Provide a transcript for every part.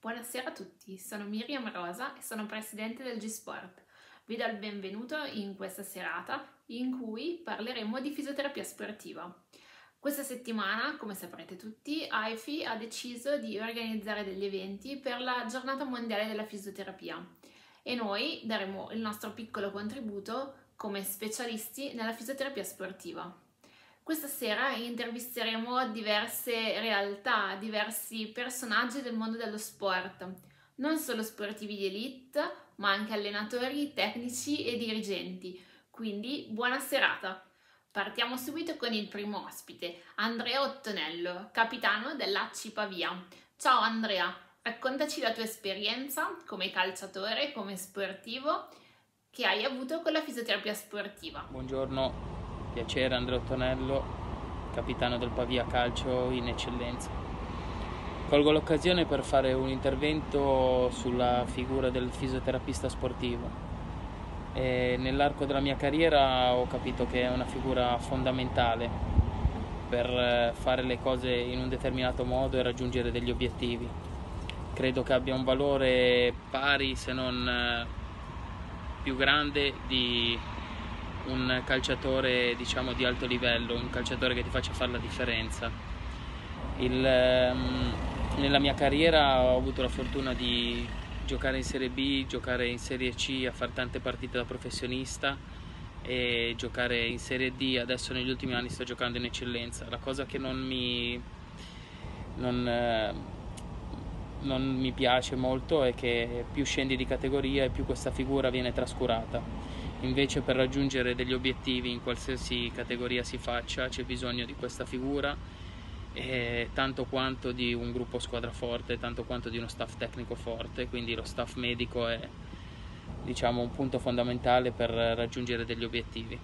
Buonasera a tutti, sono Miriam Rosa e sono presidente del G-Sport. Vi do il benvenuto in questa serata in cui parleremo di fisioterapia sportiva. Questa settimana, come saprete tutti, AIFI ha deciso di organizzare degli eventi per la Giornata Mondiale della Fisioterapia e noi daremo il nostro piccolo contributo come specialisti nella fisioterapia sportiva. Questa sera intervisteremo diverse realtà, diversi personaggi del mondo dello sport, non solo sportivi di elite, ma anche allenatori, tecnici e dirigenti. Quindi buona serata! Partiamo subito con il primo ospite, Andrea Ottonello, capitano dell'ACI Pavia. Ciao Andrea, raccontaci la tua esperienza come calciatore, come sportivo che hai avuto con la fisioterapia sportiva. Buongiorno, piacere, Andrea Ottonello, capitano del Pavia Calcio in eccellenza. Colgo l'occasione per fare un intervento sulla figura del fisioterapista sportivo. Nell'arco della mia carriera ho capito che è una figura fondamentale per fare le cose in un determinato modo e raggiungere degli obiettivi. Credo che abbia un valore pari, se non più grande, di un calciatore, diciamo, di alto livello, un calciatore che ti faccia fare la differenza. Nella mia carriera ho avuto la fortuna di giocare in Serie B, giocare in Serie C, a fare tante partite da professionista e giocare in Serie D. Adesso negli ultimi anni sto giocando in eccellenza. La cosa che non mi piace molto è che più scendi di categoria e più questa figura viene trascurata. Invece, per raggiungere degli obiettivi in qualsiasi categoria si faccia, c'è bisogno di questa figura, tanto quanto di un gruppo squadra forte, tanto quanto di uno staff tecnico forte. Quindi lo staff medico è, diciamo, un punto fondamentale per raggiungere degli obiettivi.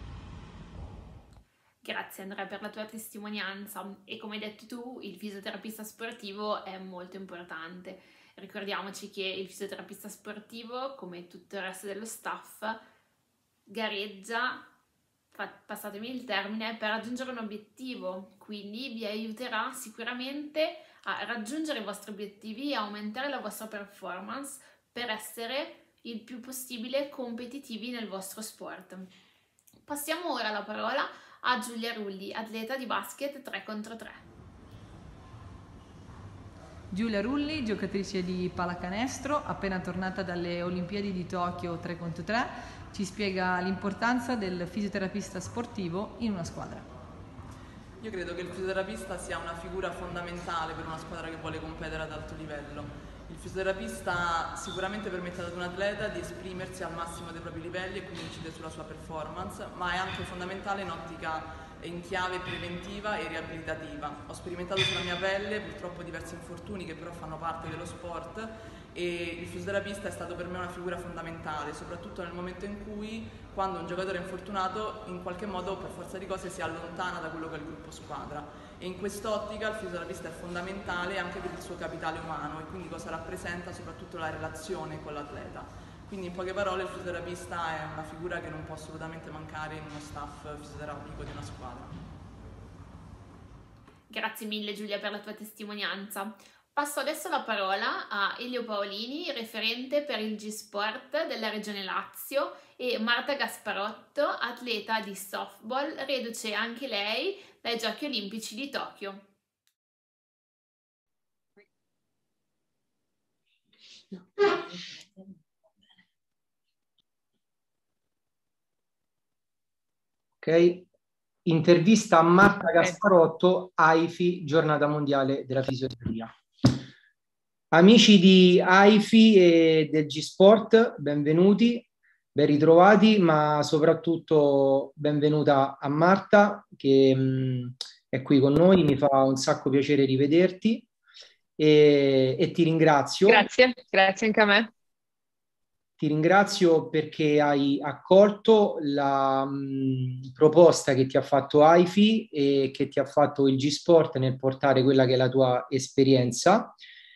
Grazie Andrea per la tua testimonianza e come hai detto tu il fisioterapista sportivo è molto importante. Ricordiamoci che il fisioterapista sportivo, come tutto il resto dello staff, gareggia, passatemi il termine, per raggiungere un obiettivo, quindi vi aiuterà sicuramente a raggiungere i vostri obiettivi e aumentare la vostra performance per essere il più possibile competitivi nel vostro sport. Passiamo ora la parola a Giulia Rulli, atleta di basket 3 contro 3. Giulia Rulli, giocatrice di pallacanestro, appena tornata dalle Olimpiadi di Tokyo 3 contro 3, ci spiega l'importanza del fisioterapista sportivo in una squadra. Io credo che il fisioterapista sia una figura fondamentale per una squadra che vuole competere ad alto livello. Il fisioterapista sicuramente permette ad un atleta di esprimersi al massimo dei propri livelli e quindi incide sulla sua performance, ma è anche fondamentale in ottica e in chiave preventiva e riabilitativa. Ho sperimentato sulla mia pelle purtroppo diversi infortuni che però fanno parte dello sport e il fisioterapista è stato per me una figura fondamentale, soprattutto nel momento in cui, quando un giocatore è infortunato, in qualche modo per forza di cose si allontana da quello che è il gruppo squadra, e in quest'ottica il fisioterapista è fondamentale anche per il suo capitale umano e quindi cosa rappresenta soprattutto la relazione con l'atleta. Quindi in poche parole il fisioterapista è una figura che non può assolutamente mancare in uno staff fisioterapico di una squadra. Grazie mille Giulia per la tua testimonianza. Passo adesso la parola a Elio Paolini, referente per il G-Sport della Regione Lazio, e Marta Gasparotto, atleta di softball, reduce anche lei dai Giochi Olimpici di Tokyo. Ok, intervista a Marta Gasparotto, AIFI, Giornata Mondiale della Fisioterapia. Amici di AIFI e del G-Sport, benvenuti, ben ritrovati, ma soprattutto benvenuta a Marta che è qui con noi, mi fa un sacco piacere rivederti e ti ringrazio. Grazie anche a me. Ti ringrazio perché hai accolto la proposta che ti ha fatto AIFI e che ti ha fatto il G-Sport nel portare quella che è la tua esperienza.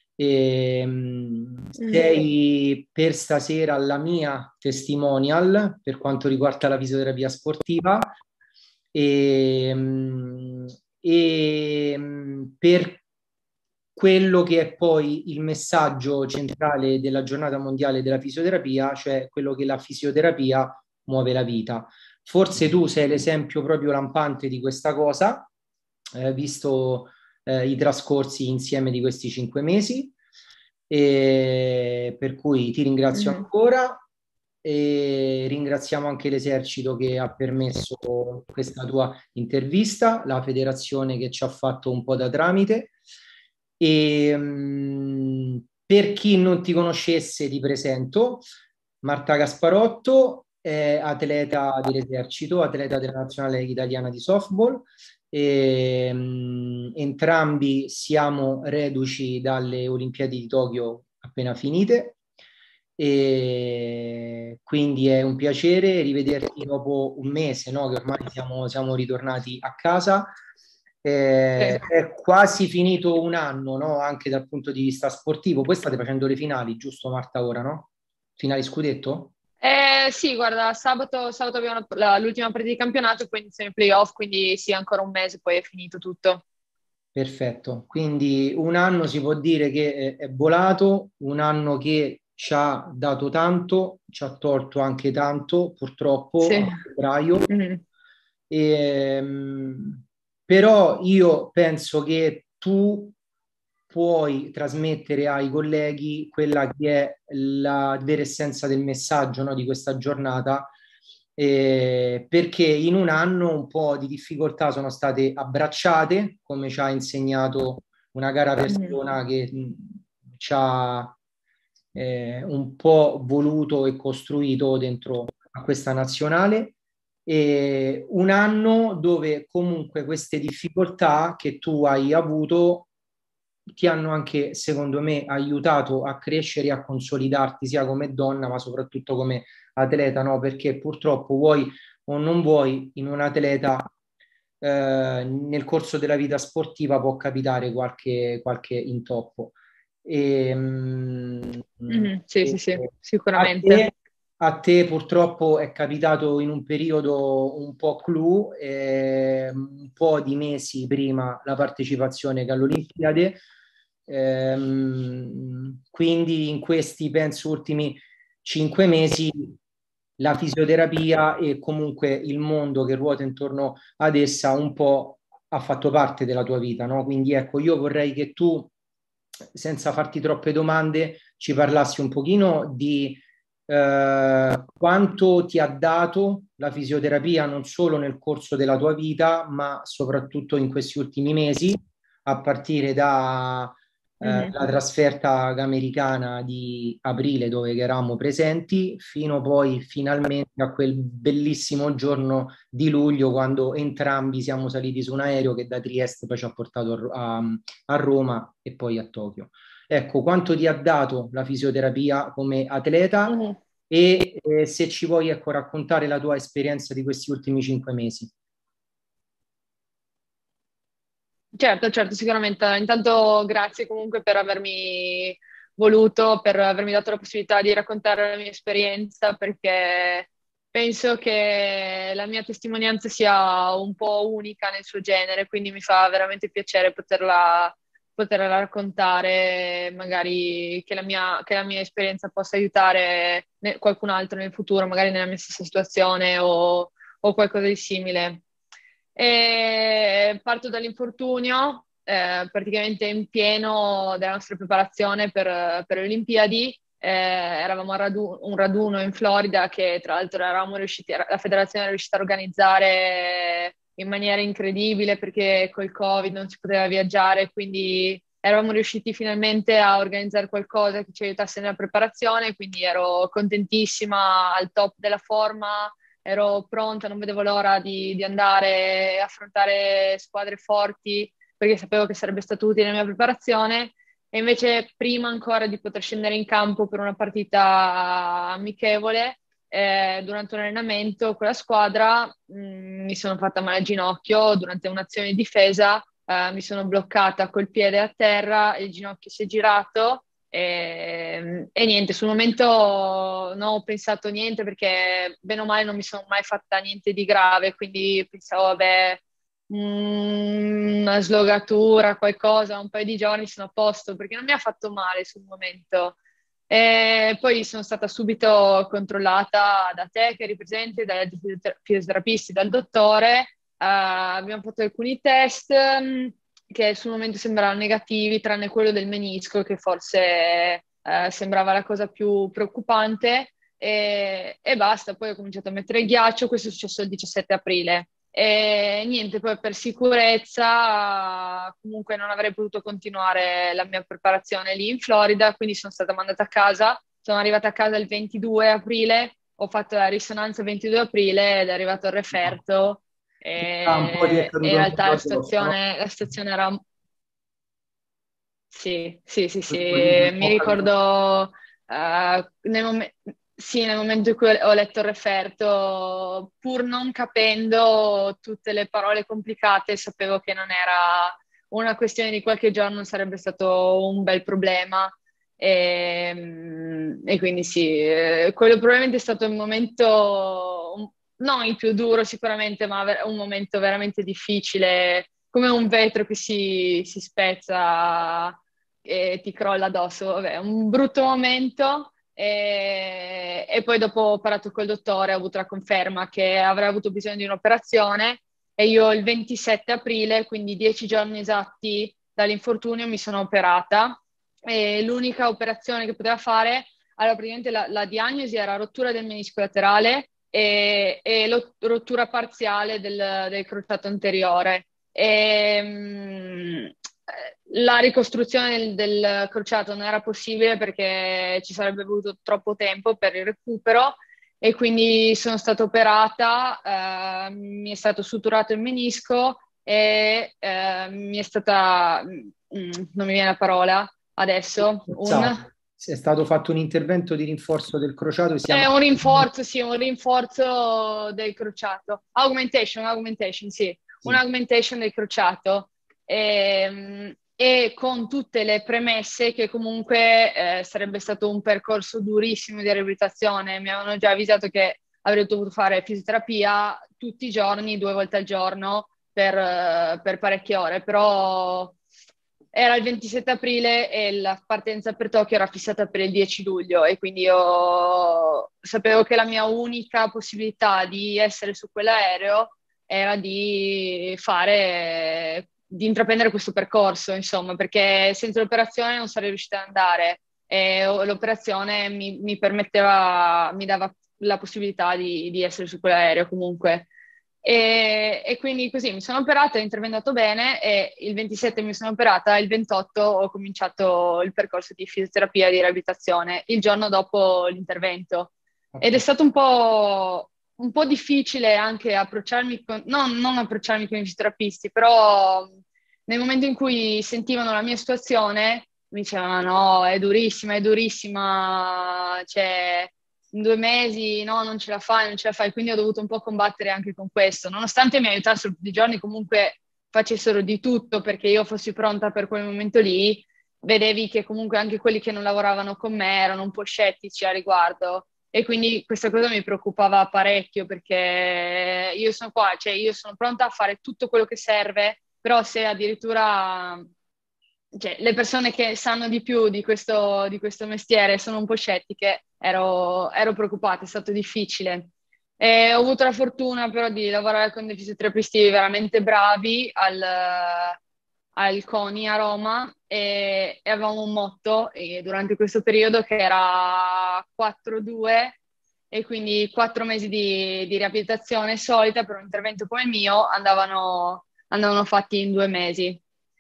Sei per stasera la mia testimonial per quanto riguarda la fisioterapia sportiva e per quello che è poi il messaggio centrale della giornata mondiale della fisioterapia, cioè quello che la fisioterapia muove la vita. Forse tu sei l'esempio proprio lampante di questa cosa, visto i trascorsi insieme di questi 5 mesi, e per cui ti ringrazio ancora e ringraziamo anche l'esercito che ha permesso questa tua intervista, la federazione che ci ha fatto un po' da tramite. E per chi non ti conoscesse ti presento Marta Gasparotto, è atleta dell'esercito, atleta della nazionale italiana di softball. Entrambi siamo reduci dalle Olimpiadi di Tokyo appena finite, e quindi è un piacere rivederti dopo un mese, no? Che ormai siamo ritornati a casa. È quasi finito un anno, no? Anche dal punto di vista sportivo. Poi state facendo le finali, giusto Marta, ora, no? Finali scudetto? Sì, guarda, sabato abbiamo l'ultima partita di campionato, poi iniziano i playoff, quindi sì, ancora un mese, poi è finito tutto. Perfetto, quindi un anno si può dire che è volato, un anno che ci ha dato tanto, ci ha tolto anche tanto, purtroppo, Sì. a febbraio. Però io penso che tu puoi trasmettere ai colleghi quella che è la vera essenza del messaggio, no, di questa giornata, perché in un anno un po' di difficoltà sono state abbracciate, come ci ha insegnato una cara persona che ci ha un po' voluto e costruito dentro a questa nazionale. E un anno dove comunque queste difficoltà che tu hai avuto ti hanno anche, secondo me, aiutato a crescere e a consolidarti sia come donna, ma soprattutto come atleta, no? Perché purtroppo vuoi o non vuoi, in un atleta nel corso della vita sportiva può capitare qualche intoppo. Sì, sicuramente. A te purtroppo è capitato in un periodo un po' clou, un po' di mesi prima la partecipazione alle Olimpiadi. Quindi in questi, penso, ultimi 5 mesi la fisioterapia e comunque il mondo che ruota intorno ad essa un po' ha fatto parte della tua vita, no? Quindi ecco, io vorrei che tu, senza farti troppe domande, ci parlassi un pochino di quanto ti ha dato la fisioterapia non solo nel corso della tua vita, ma soprattutto in questi ultimi mesi, a partire da la trasferta americana di aprile dove eravamo presenti, fino poi finalmente a quel bellissimo giorno di luglio quando entrambi siamo saliti su un aereo che da Trieste poi ci ha portato a Roma e poi a Tokyo. Ecco, quanto ti ha dato la fisioterapia come atleta e se ci vuoi, ecco, raccontare la tua esperienza di questi ultimi 5 mesi. Certo, sicuramente. Intanto grazie comunque per avermi voluto, per avermi dato la possibilità di raccontare la mia esperienza, perché penso che la mia testimonianza sia un po' unica nel suo genere, quindi mi fa veramente piacere poterla raccontare, magari che la mia esperienza possa aiutare qualcun altro nel futuro, magari nella mia stessa situazione o qualcosa di simile. E parto dall'infortunio, praticamente in pieno della nostra preparazione per le Olimpiadi. Eravamo a un raduno in Florida che tra l'altro la federazione era riuscita a organizzare in maniera incredibile perché col Covid non si poteva viaggiare, quindi eravamo riusciti finalmente a organizzare qualcosa che ci aiutasse nella preparazione, quindi ero contentissima, al top della forma, ero pronta, non vedevo l'ora di andare a affrontare squadre forti perché sapevo che sarebbe stato utile nella mia preparazione. E invece prima ancora di poter scendere in campo per una partita amichevole, durante un allenamento con la squadra, mi sono fatta male al ginocchio durante un'azione di difesa, mi sono bloccata col piede a terra, il ginocchio si è girato e niente, sul momento non ho pensato niente perché bene o male non mi sono mai fatta niente di grave, quindi pensavo vabbè, una slogatura, qualcosa, un paio di giorni sono a posto perché non mi ha fatto male sul momento. E poi sono stata subito controllata da te, che eri presente, dagli altri fisioterapisti, dal dottore. Abbiamo fatto alcuni test che sul momento sembravano negativi, tranne quello del menisco, che forse sembrava la cosa più preoccupante. E basta, poi ho cominciato a mettere il ghiaccio, questo è successo il 17 aprile. E niente, poi per sicurezza comunque non avrei potuto continuare la mia preparazione lì in Florida, quindi sono stata mandata a casa, sono arrivata a casa il 22 aprile, ho fatto la risonanza il 22 aprile ed è arrivato il referto Un po' ti è e in caduto realtà addosso, no? la stazione era... Sì, sì, sì, sì, Questo lì un mi po' caduto. ricordo sì, nel momento in cui ho letto il referto, pur non capendo tutte le parole complicate, sapevo che non era una questione di qualche giorno, sarebbe stato un bel problema. E quindi sì, quello probabilmente è stato il momento, non il più duro sicuramente, ma un momento veramente difficile, come un vetro che si spezza e ti crolla addosso. Vabbè, un brutto momento. E poi dopo ho parlato col dottore, ho avuto la conferma che avrei avuto bisogno di un'operazione e io il 27 aprile, quindi 10 giorni esatti dall'infortunio, mi sono operata e l'unica operazione che poteva fare, allora praticamente la diagnosi era rottura del menisco laterale e rottura parziale del crociato anteriore. La ricostruzione del crociato non era possibile perché ci sarebbe voluto troppo tempo per il recupero e quindi sono stata operata, mi è stato suturato il menisco e mi è stata, non mi viene la parola adesso, È stato fatto un intervento di rinforzo del crociato che si chiama... è un rinforzo, sì, un rinforzo del crociato. Augmentation, sì, un Sì. augmentation del crociato. E con tutte le premesse che comunque sarebbe stato un percorso durissimo di riabilitazione. Mi avevano già avvisato che avrei dovuto fare fisioterapia tutti i giorni, 2 volte al giorno, per parecchie ore, però era il 27 aprile e la partenza per Tokyo era fissata per il 10 luglio e quindi io sapevo che la mia unica possibilità di essere su quell'aereo era di intraprendere questo percorso, insomma, perché senza l'operazione non sarei riuscita ad andare e l'operazione mi permetteva, mi dava la possibilità di essere su quell'aereo comunque. E quindi così mi sono operata, l'intervento è andato bene e il 27 mi sono operata, il 28 ho cominciato il percorso di fisioterapia e di riabilitazione, il giorno dopo l'intervento. Ed è stato un po' difficile anche approcciarmi con, non approcciarmi con i fisioterapisti, però nel momento in cui sentivano la mia situazione mi dicevano no, è durissima, cioè in 2 mesi no, non ce la fai, non ce la fai, quindi ho dovuto un po' combattere anche con questo, nonostante mi aiutassero tutti i giorni, comunque facessero di tutto perché io fossi pronta per quel momento lì, vedevi che comunque anche quelli che non lavoravano con me erano un po' scettici a riguardo e quindi questa cosa mi preoccupava parecchio perché io sono qua, cioè io sono pronta a fare tutto quello che serve, però se addirittura cioè, le persone che sanno di più di questo mestiere sono un po' scettiche, ero preoccupata, è stato difficile. E ho avuto la fortuna però di lavorare con dei fisioterapisti veramente bravi al CONI a Roma e avevamo un motto durante questo periodo che era 4-2 e quindi 4 mesi di riabilitazione solita per un intervento come il mio andavano fatti in 2 mesi.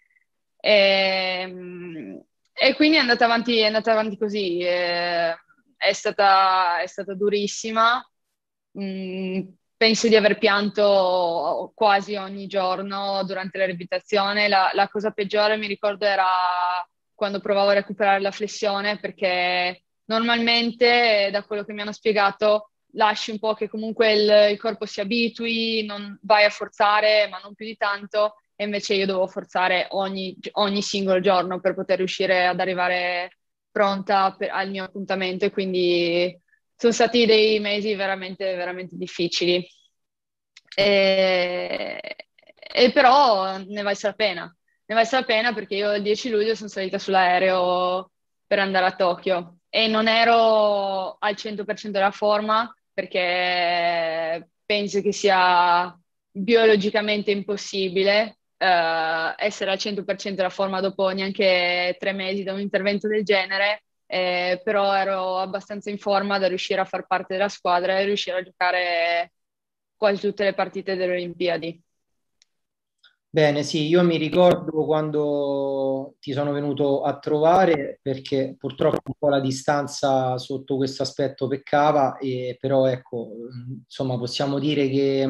E quindi è andata avanti così. È stata durissima. Penso di aver pianto quasi ogni giorno durante la riabilitazione. La cosa peggiore, mi ricordo, era quando provavo a recuperare la flessione, perché normalmente, da quello che mi hanno spiegato, lasci un po' che comunque il corpo si abitui, non vai a forzare, ma non più di tanto e invece io dovevo forzare ogni singolo giorno per poter riuscire ad arrivare pronta al mio appuntamento e quindi sono stati dei mesi veramente, veramente difficili. E, E però ne valse la pena. Ne valse la pena perché io il 10 luglio sono salita sull'aereo per andare a Tokyo e non ero al 100% della forma perché penso che sia biologicamente impossibile essere al 100% della forma dopo neanche 3 mesi da un intervento del genere, però ero abbastanza in forma da riuscire a far parte della squadra e riuscire a giocare quasi tutte le partite delle Olimpiadi. Bene, sì, io mi ricordo quando ti sono venuto a trovare perché purtroppo un po' la distanza sotto questo aspetto peccava, però ecco, insomma, possiamo dire che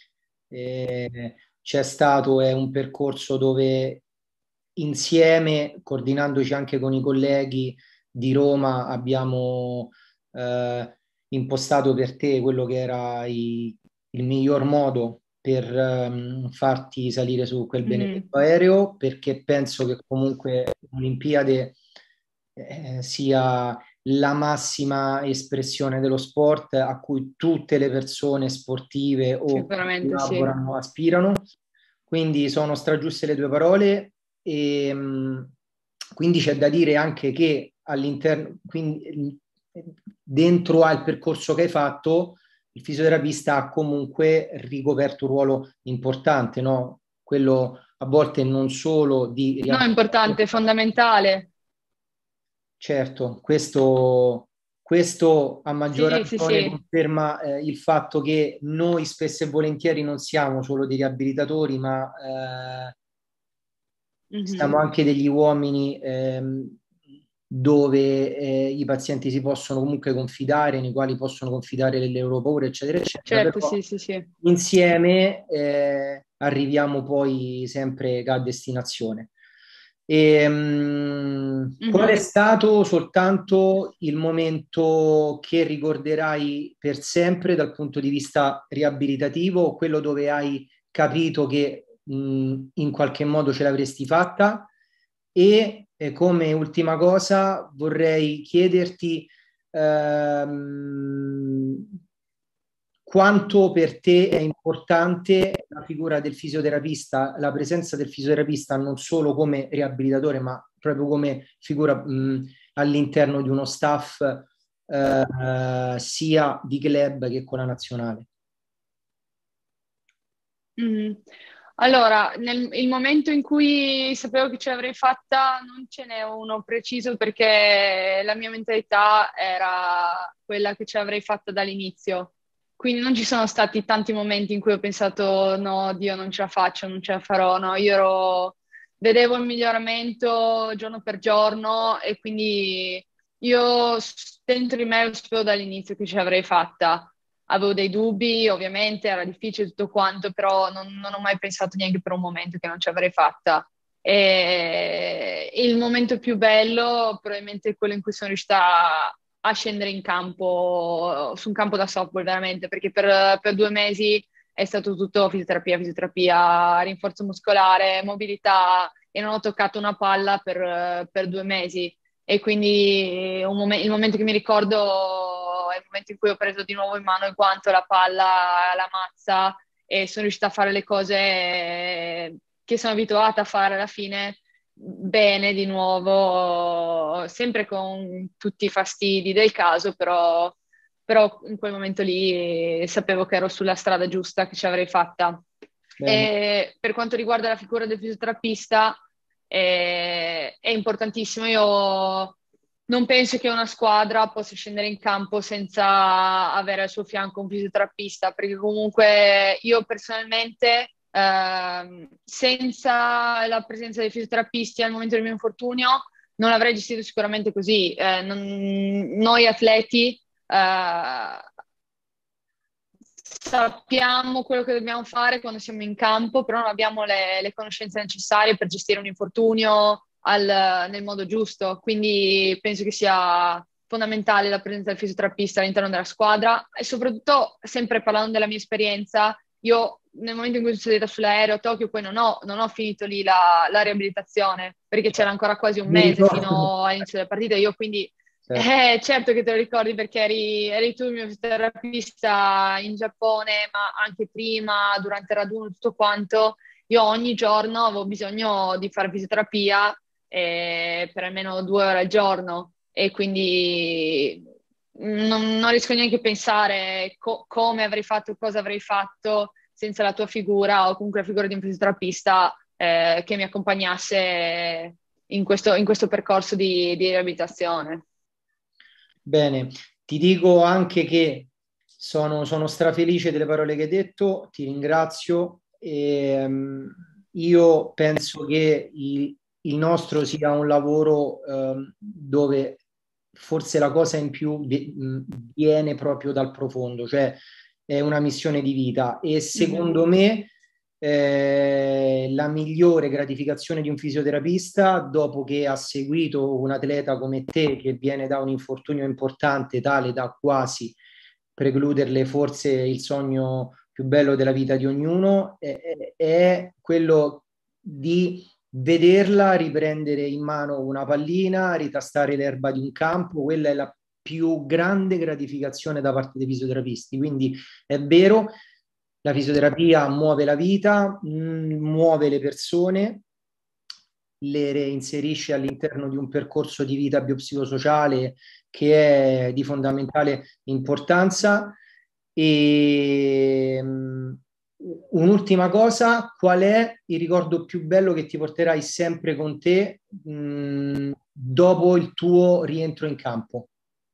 c'è stato è un percorso dove insieme, coordinandoci anche con i colleghi di Roma, abbiamo impostato per te quello che era il miglior modo per farti salire su quel Mhm. benedetto aereo, perché penso che comunque l'Olimpiade sia la massima espressione dello sport a cui tutte le persone sportive o che Sicuramente sì. lavorano aspirano. Quindi sono stragiuste le tue parole e quindi c'è da dire anche che all'interno, quindi, dentro al percorso che hai fatto, il fisioterapista ha comunque ricoperto un ruolo importante, no? Quello a volte non solo di No, è importante, è fondamentale. certo, questo a maggior Sì, sì, ragione sì. conferma il fatto che noi spesso e volentieri non siamo solo dei riabilitatori, ma Mhm. siamo anche degli uomini dove i pazienti si possono comunque confidare, nei quali possono confidare le loro paure, eccetera, eccetera. Certo, Però sì, sì, sì. insieme arriviamo poi sempre a destinazione. Qual è Mhm. stato soltanto il momento che ricorderai per sempre dal punto di vista riabilitativo, quello dove hai capito che in qualche modo ce l'avresti fatta? E come ultima cosa vorrei chiederti ehm, quanto per te è importante la figura del fisioterapista, la presenza del fisioterapista non solo come riabilitatore, ma proprio come figura all'interno di uno staff sia di club che con la nazionale. Mhm. Allora, il momento in cui sapevo che ce l'avrei fatta non ce n'è uno preciso perché la mia mentalità era quella che ce l'avrei fatta dall'inizio. Quindi non ci sono stati tanti momenti in cui ho pensato no, Dio, non ce la faccio, non ce la farò. No, vedevo il miglioramento giorno per giorno e quindi dentro di me lo sapevo dall'inizio che ce l'avrei fatta. Avevo dei dubbi, ovviamente, era difficile tutto quanto, però non ho mai pensato neanche per un momento che non ce l'avrei fatta. E il momento più bello, probabilmente, è quello in cui sono riuscita a scendere in campo, su un campo da softball, veramente, perché per 2 mesi è stato tutto fisioterapia, fisioterapia, rinforzo muscolare, mobilità, e non ho toccato una palla per 2 mesi. E quindi il momento che mi ricordo è il momento in cui ho preso di nuovo in mano il guanto, la palla, la mazza e sono riuscita a fare le cose che sono abituata a fare alla fine bene di nuovo, sempre con tutti i fastidi del caso, però in quel momento lì sapevo che ero sulla strada giusta, che ce l'avrei fatta. Bene. E per quanto riguarda la figura del fisioterapista, è importantissimo. Io non penso che una squadra possa scendere in campo senza avere al suo fianco un fisioterapista, perché comunque io personalmente, senza la presenza dei fisioterapisti al momento del mio infortunio, non l'avrei gestito sicuramente così. Noi atleti sappiamo quello che dobbiamo fare quando siamo in campo, però non abbiamo le conoscenze necessarie per gestire un infortunio nel modo giusto. Quindi penso che sia fondamentale la presenza del fisioterapista all'interno della squadra e soprattutto, sempre parlando della mia esperienza, io nel momento in cui sono sedata sull'aereo a Tokyo poi non ho finito lì la riabilitazione perché c'era ancora quasi un Mi mese ricordo, fino all'inizio della partita. Io quindi certo. certo che te lo ricordi perché eri tu il mio fisioterapista in Giappone, ma anche prima, durante il raduno, tutto quanto. io ogni giorno avevo bisogno di fare fisioterapia per almeno 2 ore al giorno e quindi non riesco neanche a pensare come avrei fatto, cosa avrei fatto senza la tua figura o comunque la figura di un fisioterapista che mi accompagnasse in questo percorso di riabilitazione. Bene, ti dico anche che sono strafelice delle parole che hai detto, ti ringrazio. Io penso che il nostro sia un lavoro dove forse la cosa in più viene proprio dal profondo, cioè è una missione di vita e secondo me la migliore gratificazione di un fisioterapista dopo che ha seguito un atleta come te che viene da un infortunio importante tale da quasi precluderle forse il sogno più bello della vita di ognuno è quello di vederla riprendere in mano una pallina, ritastare l'erba di un campo, quella è la più grande gratificazione da parte dei fisioterapisti. Quindi è vero, la fisioterapia muove la vita, muove le persone, le reinserisce all'interno di un percorso di vita biopsicosociale che è di fondamentale importanza. E un'ultima cosa, qual è il ricordo più bello che ti porterai sempre con te dopo il tuo rientro in campo?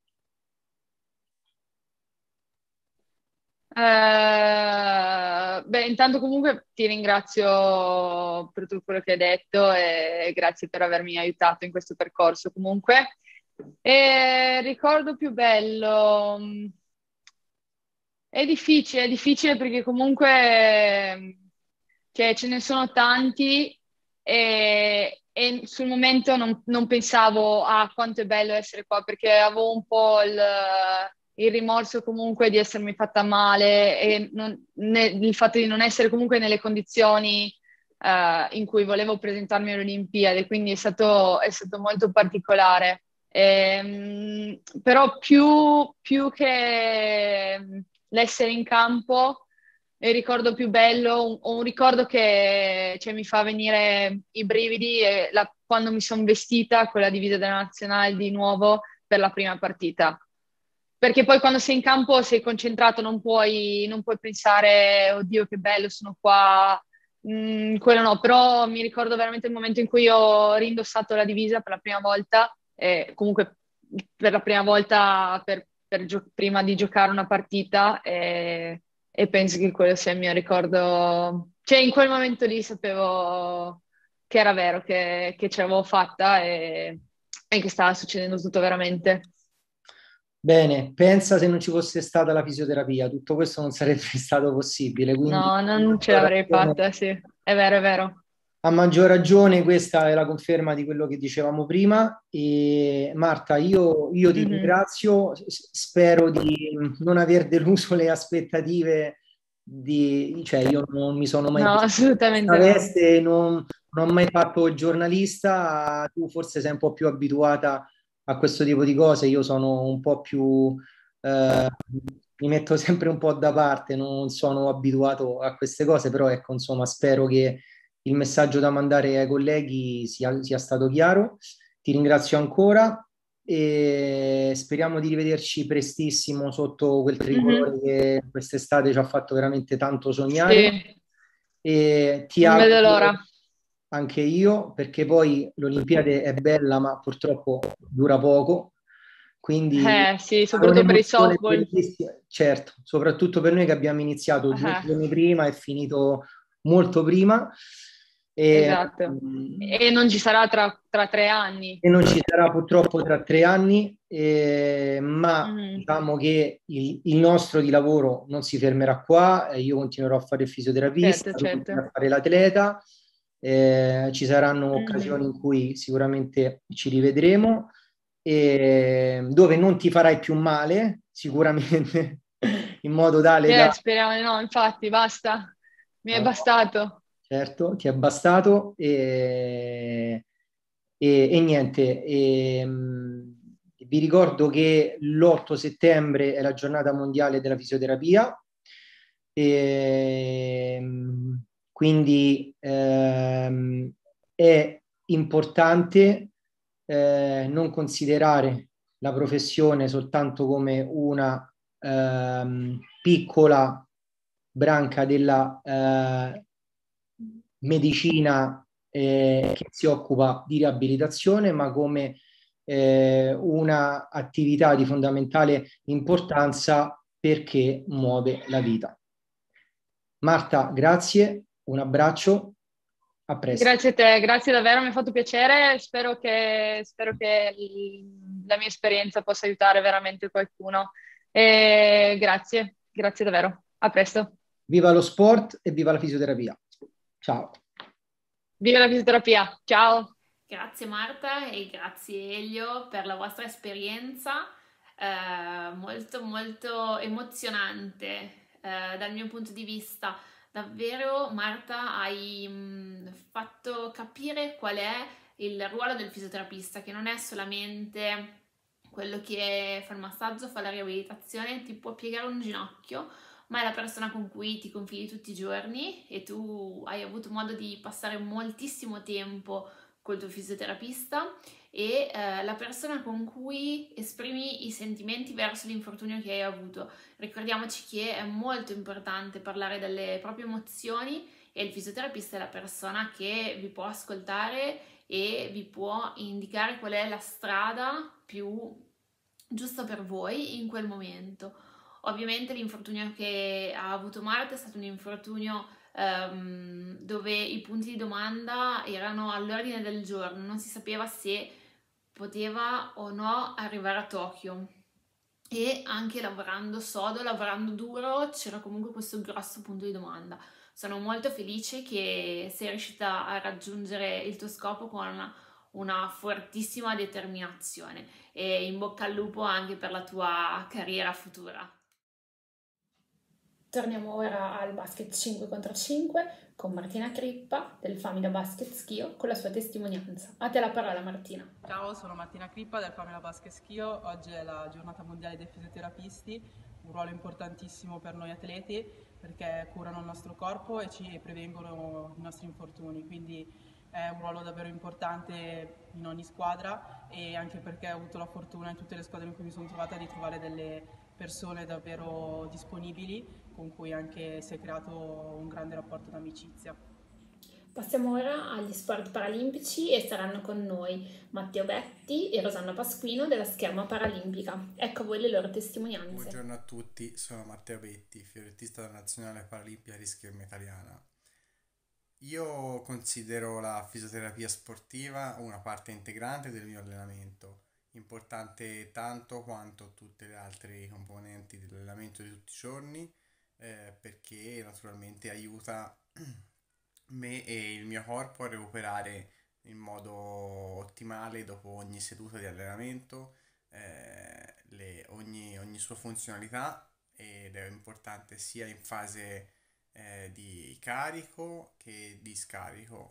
Intanto comunque ti ringrazio per tutto quello che hai detto e grazie per avermi aiutato in questo percorso comunque. E ricordo più bello, è difficile perché comunque cioè, ce ne sono tanti e sul momento non pensavo a quanto è bello essere qua perché avevo un po' il rimorso comunque di essermi fatta male e il fatto di non essere comunque nelle condizioni in cui volevo presentarmi alle Olimpiadi, quindi è stato molto particolare. Però più che l'essere in campo, il ricordo più bello, un ricordo che cioè, mi fa venire i brividi è quando mi sono vestita con la divisa della nazionale di nuovo per la prima partita. Perché poi quando sei in campo sei concentrato, non puoi pensare, oddio che bello, sono qua. Quello no, però mi ricordo veramente il momento in cui ho rindossato la divisa per la prima volta, comunque per la prima volta prima di giocare una partita e penso che quello sia il mio ricordo. Cioè in quel momento lì sapevo che era vero, che ce l'avevo fatta e che stava succedendo tutto veramente. Bene, pensa se non ci fosse stata la fisioterapia, tutto questo non sarebbe stato possibile, quindi No, non ce l'avrei fatta, sì, è vero, è vero. a maggior ragione questa è la conferma di quello che dicevamo prima. E Marta, io ti ringrazio, spero di non aver deluso le aspettative cioè io non mi sono mai No, vestito in assolutamente questa no. veste, non ho mai fatto il giornalista, tu forse sei un po' più abituata a questo tipo di cose, io sono un po' più, mi metto sempre un po' da parte, non sono abituato a queste cose, però ecco, insomma, spero che il messaggio da mandare ai colleghi sia stato chiaro. Ti ringrazio ancora e speriamo di rivederci prestissimo sotto quel tricolore che quest'estate ci ha fatto veramente tanto sognare. Sì, E ti non vedo auguro l'ora. anche io, perché poi l'Olimpiade è bella, ma purtroppo dura poco. Quindi Sì, è soprattutto per il un'emozione softball. bellissima, certo, soprattutto per noi che abbiamo iniziato 2 giorni prima e finito molto prima. E, Esatto. E non ci sarà tra 3 anni. e non ci sarà purtroppo tra 3 anni, ma Mhm. diciamo che il nostro di lavoro non si fermerà qua, io continuerò a fare il fisioterapista, Certo, tu continuerai certo. a fare l'atleta, ci saranno Mhm. occasioni in cui sicuramente ci rivedremo, dove non ti farai più male, sicuramente, in modo tale da... Speriamo di no, infatti, basta. Mi è No, bastato. certo, ti è bastato e niente. Vi ricordo che l'8 settembre è la giornata mondiale della fisioterapia. E, quindi è importante non considerare la professione soltanto come una piccola branca della medicina che si occupa di riabilitazione, ma come una attività di fondamentale importanza perché muove la vita. Marta, grazie, un abbraccio, a presto. Grazie a te, grazie davvero, mi ha fatto piacere, spero che la mia esperienza possa aiutare veramente qualcuno. E grazie davvero, a presto. Viva lo sport e viva la fisioterapia. Ciao. Viva la fisioterapia, ciao. Grazie Marta e grazie Elio per la vostra esperienza molto molto emozionante dal mio punto di vista. Davvero Marta hai fatto capire qual è il ruolo del fisioterapista, che non è solamente quello che fa il massaggio, fa la riabilitazione, ti può piegare un ginocchio, ma è la persona con cui ti confidi tutti i giorni e tu hai avuto modo di passare moltissimo tempo col tuo fisioterapista e la persona con cui esprimi i sentimenti verso l'infortunio che hai avuto. Ricordiamoci che è molto importante parlare delle proprie emozioni e il fisioterapista è la persona che vi può ascoltare e vi può indicare qual è la strada più giusta per voi in quel momento. Ovviamente l'infortunio che ha avuto Marta è stato un infortunio dove i punti di domanda erano all'ordine del giorno, non si sapeva se poteva o no arrivare a Tokyo e anche lavorando sodo, lavorando duro, c'era comunque questo grosso punto di domanda. Sono molto felice che sei riuscita a raggiungere il tuo scopo con una fortissima determinazione e in bocca al lupo anche per la tua carriera futura. Torniamo ora al basket 5 contro 5 con Martina Crippa del Famila Basket Schio con la sua testimonianza. A te la parola Martina. Ciao, sono Martina Crippa del Famila Basket Schio. Oggi è la giornata mondiale dei fisioterapisti, un ruolo importantissimo per noi atleti perché curano il nostro corpo e ci prevengono i nostri infortuni, quindi è un ruolo davvero importante in ogni squadra e anche perché ho avuto la fortuna in tutte le squadre in cui mi sono trovata di trovare delle persone davvero disponibili con cui anche si è creato un grande rapporto d'amicizia. Passiamo ora agli sport paralimpici e saranno con noi Matteo Betti e Rosanna Pasquino della Scherma Paralimpica. Ecco a voi le loro testimonianze. Buongiorno a tutti, sono Matteo Betti, fiorettista della Nazionale Paralimpica di Scherma Italiana. Io considero la fisioterapia sportiva una parte integrante del mio allenamento, importante tanto quanto tutte le altre componenti dell'allenamento di tutti i giorni, perché naturalmente aiuta me e il mio corpo a recuperare in modo ottimale dopo ogni seduta di allenamento ogni sua funzionalità, ed è importante sia in fase di carico che di scarico,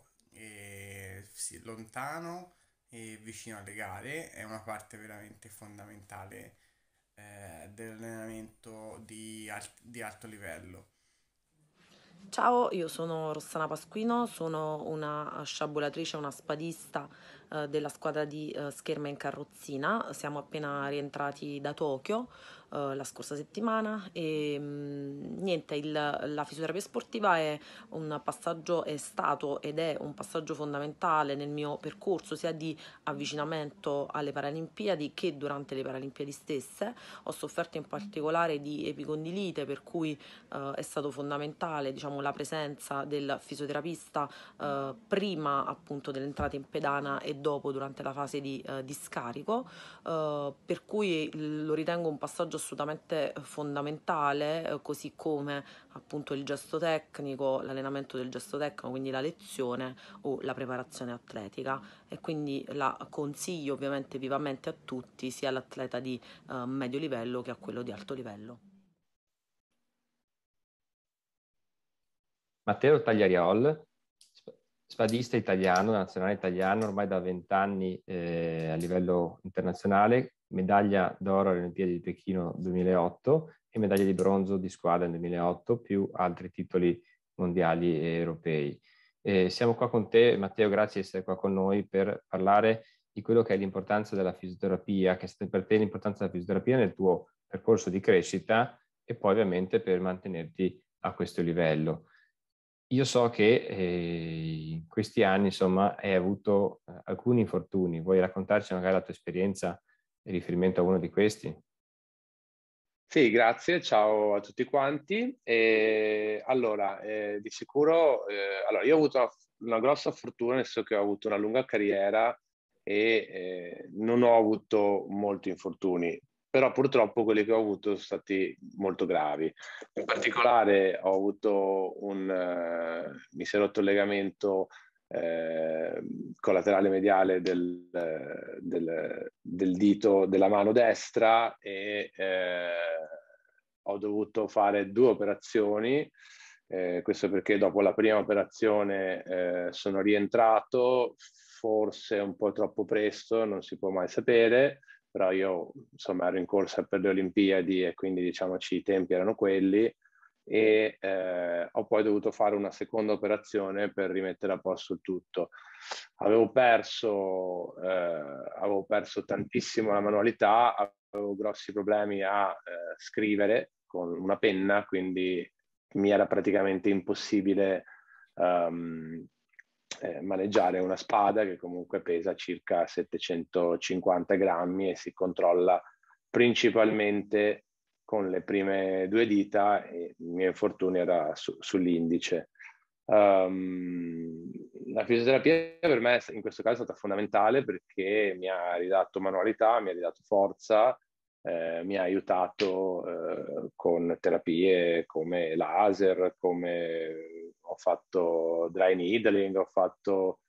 lontano e vicino alle gare. È una parte veramente fondamentale dell'allenamento di alto livello. Ciao, io sono Rossana Pasquino, sono una sciabolatrice, una spadista della squadra di Scherma in Carrozzina. Siamo appena rientrati da Tokyo la scorsa settimana e niente, la fisioterapia sportiva è un passaggio, è stato ed è un passaggio fondamentale nel mio percorso sia di avvicinamento alle Paralimpiadi che durante le Paralimpiadi stesse. Ho sofferto in particolare di epicondilite, per cui è stato fondamentale, diciamo, la presenza del fisioterapista prima appunto dell'entrata in pedana e dopo durante la fase di scarico, per cui lo ritengo un passaggio assolutamente fondamentale, così come appunto il gesto tecnico, l'allenamento del gesto tecnico, quindi la lezione o la preparazione atletica, e quindi la consiglio ovviamente vivamente a tutti, sia all'atleta di medio livello che a quello di alto livello. Matteo Tagliariol, spadista italiano, nazionale italiano, ormai da 20 anni a livello internazionale, medaglia d'oro alle Olimpiadi di Pechino 2008 e medaglia di bronzo di squadra nel 2008, più altri titoli mondiali e europei. Siamo qua con te, Matteo, grazie di essere qua con noi per parlare di quello che è l'importanza della fisioterapia, che è per te l'importanza della fisioterapia nel tuo percorso di crescita e poi ovviamente per mantenerti a questo livello. Io so che in questi anni, insomma, hai avuto alcuni infortuni. Vuoi raccontarci magari la tua esperienza in riferimento a uno di questi? Sì, grazie, ciao a tutti quanti. Allora, di sicuro, allora, io ho avuto una grossa fortuna, nel senso che ho avuto una lunga carriera e non ho avuto molti infortuni, però purtroppo quelli che ho avuto sono stati molto gravi. In particolare ho avuto mi si è rotto il legamento collaterale mediale del dito della mano destra e ho dovuto fare 2 operazioni. Questo perché dopo la prima operazione sono rientrato, forse un po' troppo presto, non si può mai sapere, però io insomma ero in corsa per le Olimpiadi e quindi diciamoci i tempi erano quelli, e ho poi dovuto fare una seconda operazione per rimettere a posto il tutto. Avevo perso tantissimo la manualità, avevo grossi problemi a scrivere con una penna, quindi mi era praticamente impossibile maneggiare una spada che comunque pesa circa 750 grammi e si controlla principalmente con le prime 2 dita, e il mio infortunio era sull'indice. La fisioterapia per me in questo caso è stata fondamentale perché mi ha ridato manualità, mi ha ridato forza, mi ha aiutato con terapie come laser, come ho fatto dry needling, ho fatto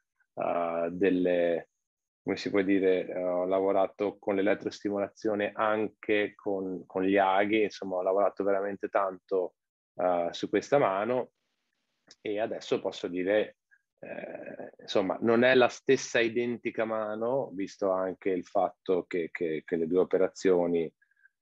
come si può dire, ho lavorato con l'elettrostimolazione anche con gli aghi, insomma ho lavorato veramente tanto su questa mano, e adesso posso dire, insomma, non è la stessa identica mano, visto anche il fatto che le 2 operazioni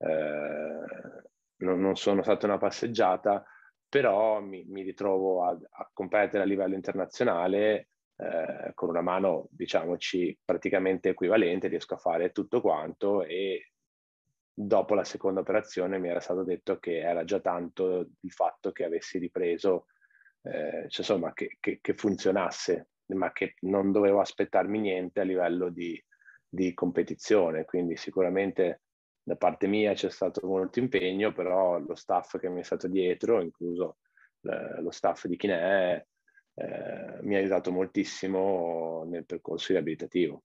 non sono state una passeggiata, però mi ritrovo a competere a livello internazionale con una mano, diciamoci, praticamente equivalente, riesco a fare tutto quanto, e dopo la seconda operazione mi era stato detto che era già tanto il fatto che avessi ripreso, cioè, insomma, che funzionasse, ma che non dovevo aspettarmi niente a livello di competizione. Quindi sicuramente da parte mia c'è stato molto impegno, però lo staff che mi è stato dietro, incluso lo staff di Kinee, mi ha aiutato moltissimo nel percorso riabilitativo.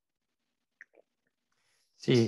Sì,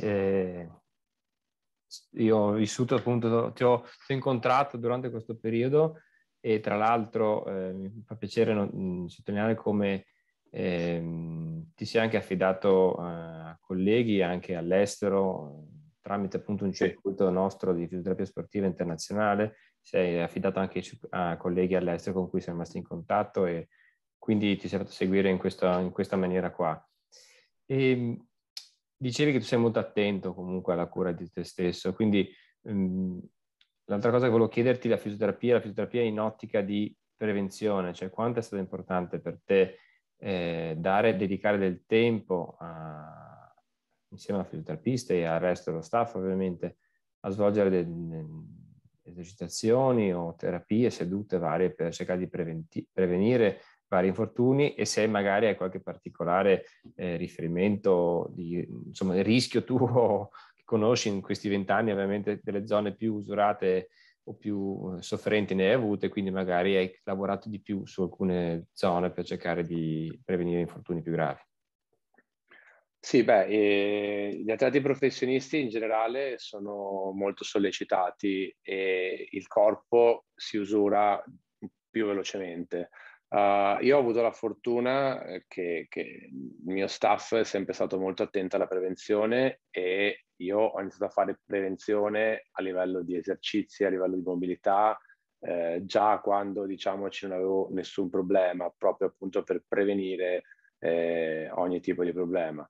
io ho vissuto appunto, ti ho incontrato durante questo periodo, e tra l'altro mi fa piacere sottolineare come ti sia anche affidato a colleghi anche all'estero, tramite appunto un circuito nostro di fisioterapia sportiva internazionale. Sei affidato anche a colleghi all'estero con cui siamo rimasti in contatto, e quindi ti sei fatto seguire in questa maniera qua. E dicevi che tu sei molto attento comunque alla cura di te stesso, quindi l'altra cosa che volevo chiederti, la fisioterapia in ottica di prevenzione, cioè quanto è stato importante per te dedicare del tempo insieme al fisioterapista e al resto dello staff ovviamente a svolgere delle esercitazioni o terapie, sedute varie per cercare di prevenire vari infortuni, e se magari hai qualche particolare riferimento insomma, del rischio tuo che conosci in questi 20 anni, ovviamente delle zone più usurate o più sofferenti ne hai avute, quindi magari hai lavorato di più su alcune zone per cercare di prevenire infortuni più gravi. Sì, gli atleti professionisti in generale sono molto sollecitati e il corpo si usura più velocemente. Io ho avuto la fortuna che il mio staff è sempre stato molto attento alla prevenzione, e io ho iniziato a fare prevenzione a livello di esercizi, a livello di mobilità, già quando, diciamoci, non avevo nessun problema, proprio appunto per prevenire ogni tipo di problema.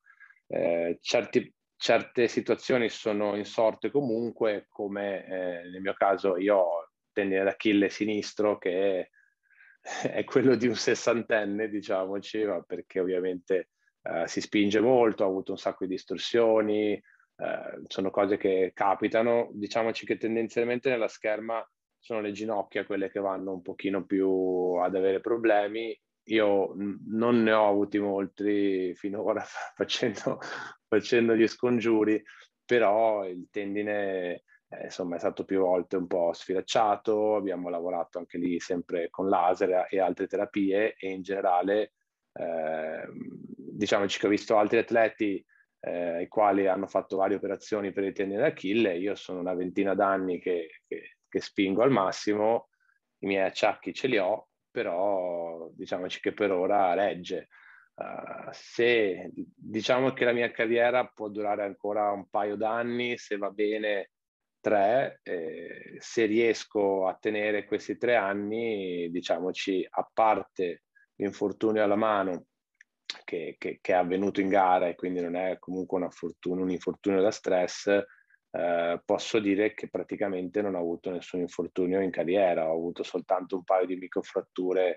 Certe situazioni sono insorte comunque, come nel mio caso io ho tendine d'Achille sinistro che è quello di un sessantenne, diciamoci, ma perché ovviamente si spinge molto, ha avuto un sacco di distorsioni, sono cose che capitano. Diciamoci che tendenzialmente nella scherma sono le ginocchia quelle che vanno un pochino più ad avere problemi. Io non ne ho avuti molti finora facendo gli scongiuri, però il tendine insomma è stato più volte un po' sfilacciato, abbiamo lavorato anche lì sempre con laser e altre terapie, e in generale diciamoci che ho visto altri atleti i quali hanno fatto varie operazioni per il tendine d'Achille. Io sono una ventina d'anni che spingo al massimo, i miei acciacchi ce li ho, però diciamoci che per ora regge. Se diciamo che la mia carriera può durare ancora un paio d'anni, se va bene 3, se riesco a tenere questi 3 anni, diciamoci, a parte l'infortunio alla mano che è avvenuto in gara e quindi non è comunque un infortunio da stress, posso dire che praticamente non ho avuto nessun infortunio in carriera, ho avuto soltanto un paio di microfratture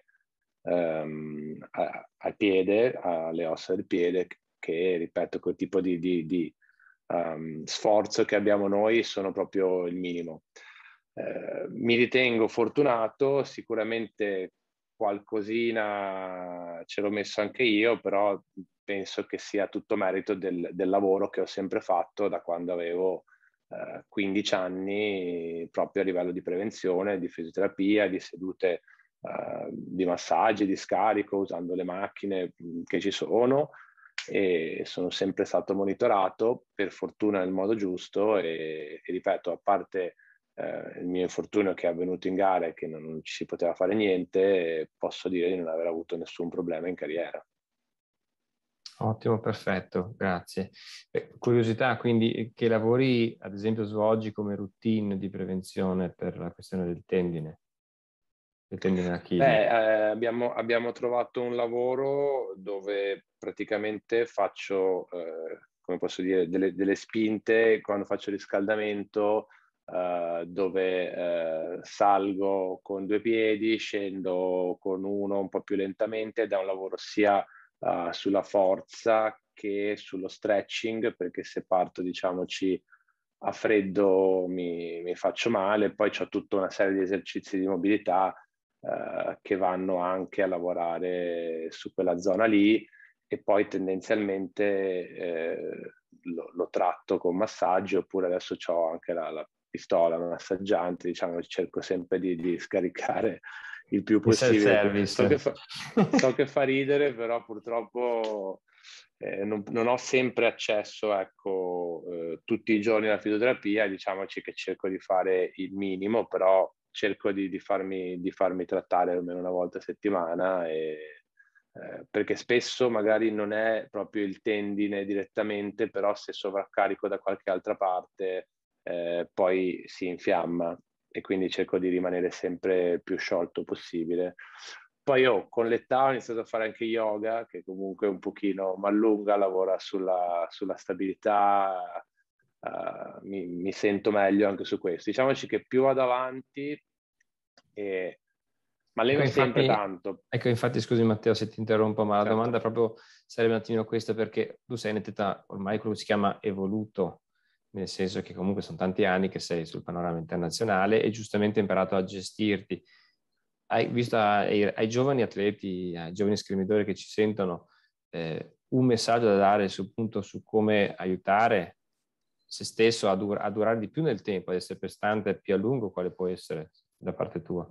al piede, alle ossa del piede, che ripeto, quel tipo di sforzo che abbiamo noi sono proprio il minimo. Mi ritengo fortunato, sicuramente qualcosina ce l'ho messo anche io, però penso che sia tutto merito del lavoro che ho sempre fatto da quando avevo 15 anni, proprio a livello di prevenzione, di fisioterapia, di sedute di massaggi, di scarico, usando le macchine che ci sono, e sono sempre stato monitorato, per fortuna nel modo giusto, e ripeto, a parte il mio infortunio che è avvenuto in gara e che non ci si poteva fare niente, posso dire di non aver avuto nessun problema in carriera. Ottimo, perfetto, grazie. Curiosità, quindi, che lavori ad esempio svolgi come routine di prevenzione per la questione del tendine d'Achille? Abbiamo trovato un lavoro dove praticamente faccio, come posso dire, delle spinte quando faccio riscaldamento, dove salgo con 2 piedi, scendo con uno un po' più lentamente, ed è un lavoro sia sulla forza che sullo stretching, perché se parto, diciamoci, a freddo mi faccio male. Poi c'ho tutta una serie di esercizi di mobilità che vanno anche a lavorare su quella zona lì, e poi tendenzialmente lo tratto con massaggi, oppure adesso ho anche la pistola massaggiante, diciamo, cerco sempre di scaricare il più possibile. So che fa ridere, però purtroppo non ho sempre accesso, ecco, tutti i giorni alla fisioterapia. Diciamoci che cerco di fare il minimo, però cerco di farmi trattare almeno una volta a settimana, perché spesso magari non è proprio il tendine direttamente, però se sovraccarico da qualche altra parte poi si infiamma, e quindi cerco di rimanere sempre più sciolto possibile. Poi con l'età ho iniziato a fare anche yoga, che comunque un pochino mi allunga, lavora sulla stabilità, mi sento meglio anche su questo. Diciamoci che più vado avanti, ma alleno sempre tanto. Ecco, infatti, scusi Matteo se ti interrompo, ma Certo. la domanda proprio sarebbe un attimino questa, perché tu sei in età ormai quello che si chiama evoluto, nel senso che comunque sono tanti anni che sei sul panorama internazionale e giustamente hai imparato a gestirti. Hai visto ai giovani atleti, ai giovani schermitori che ci sentono, un messaggio da dare su come aiutare se stesso a durare di più nel tempo, ad essere prestante più a lungo, quale può essere da parte tua?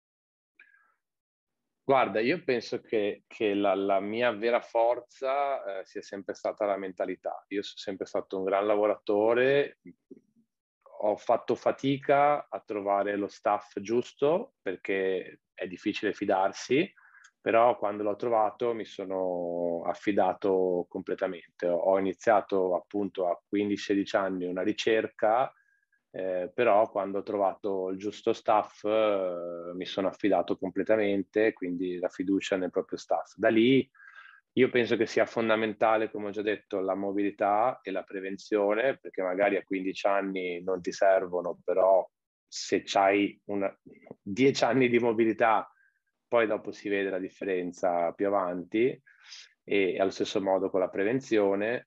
Guarda, io penso che la mia vera forza sia sempre stata la mentalità. Io sono sempre stato un gran lavoratore, ho fatto fatica a trovare lo staff giusto, perché è difficile fidarsi, però quando l'ho trovato mi sono affidato completamente. Ho iniziato appunto a 15-16 anni una ricerca, però quando ho trovato il giusto staff mi sono affidato completamente, quindi la fiducia nel proprio staff. Da lì io penso che sia fondamentale, come ho già detto, la mobilità e la prevenzione, perché magari a 15 anni non ti servono, però se c'hai 10 anni di mobilità poi dopo si vede la differenza più avanti, e allo stesso modo con la prevenzione.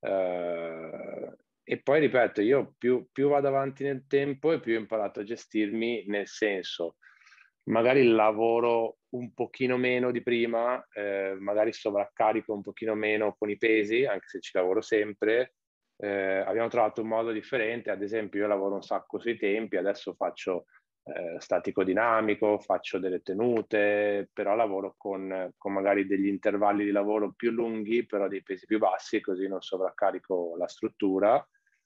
E poi ripeto, io più vado avanti nel tempo e più ho imparato a gestirmi, nel senso, magari lavoro un pochino meno di prima, magari sovraccarico un pochino meno con i pesi, anche se ci lavoro sempre. Abbiamo trovato un modo differente, ad esempio io lavoro un sacco sui tempi, adesso faccio statico dinamico, faccio delle tenute, però lavoro con magari degli intervalli di lavoro più lunghi, però dei pesi più bassi, così non sovraccarico la struttura.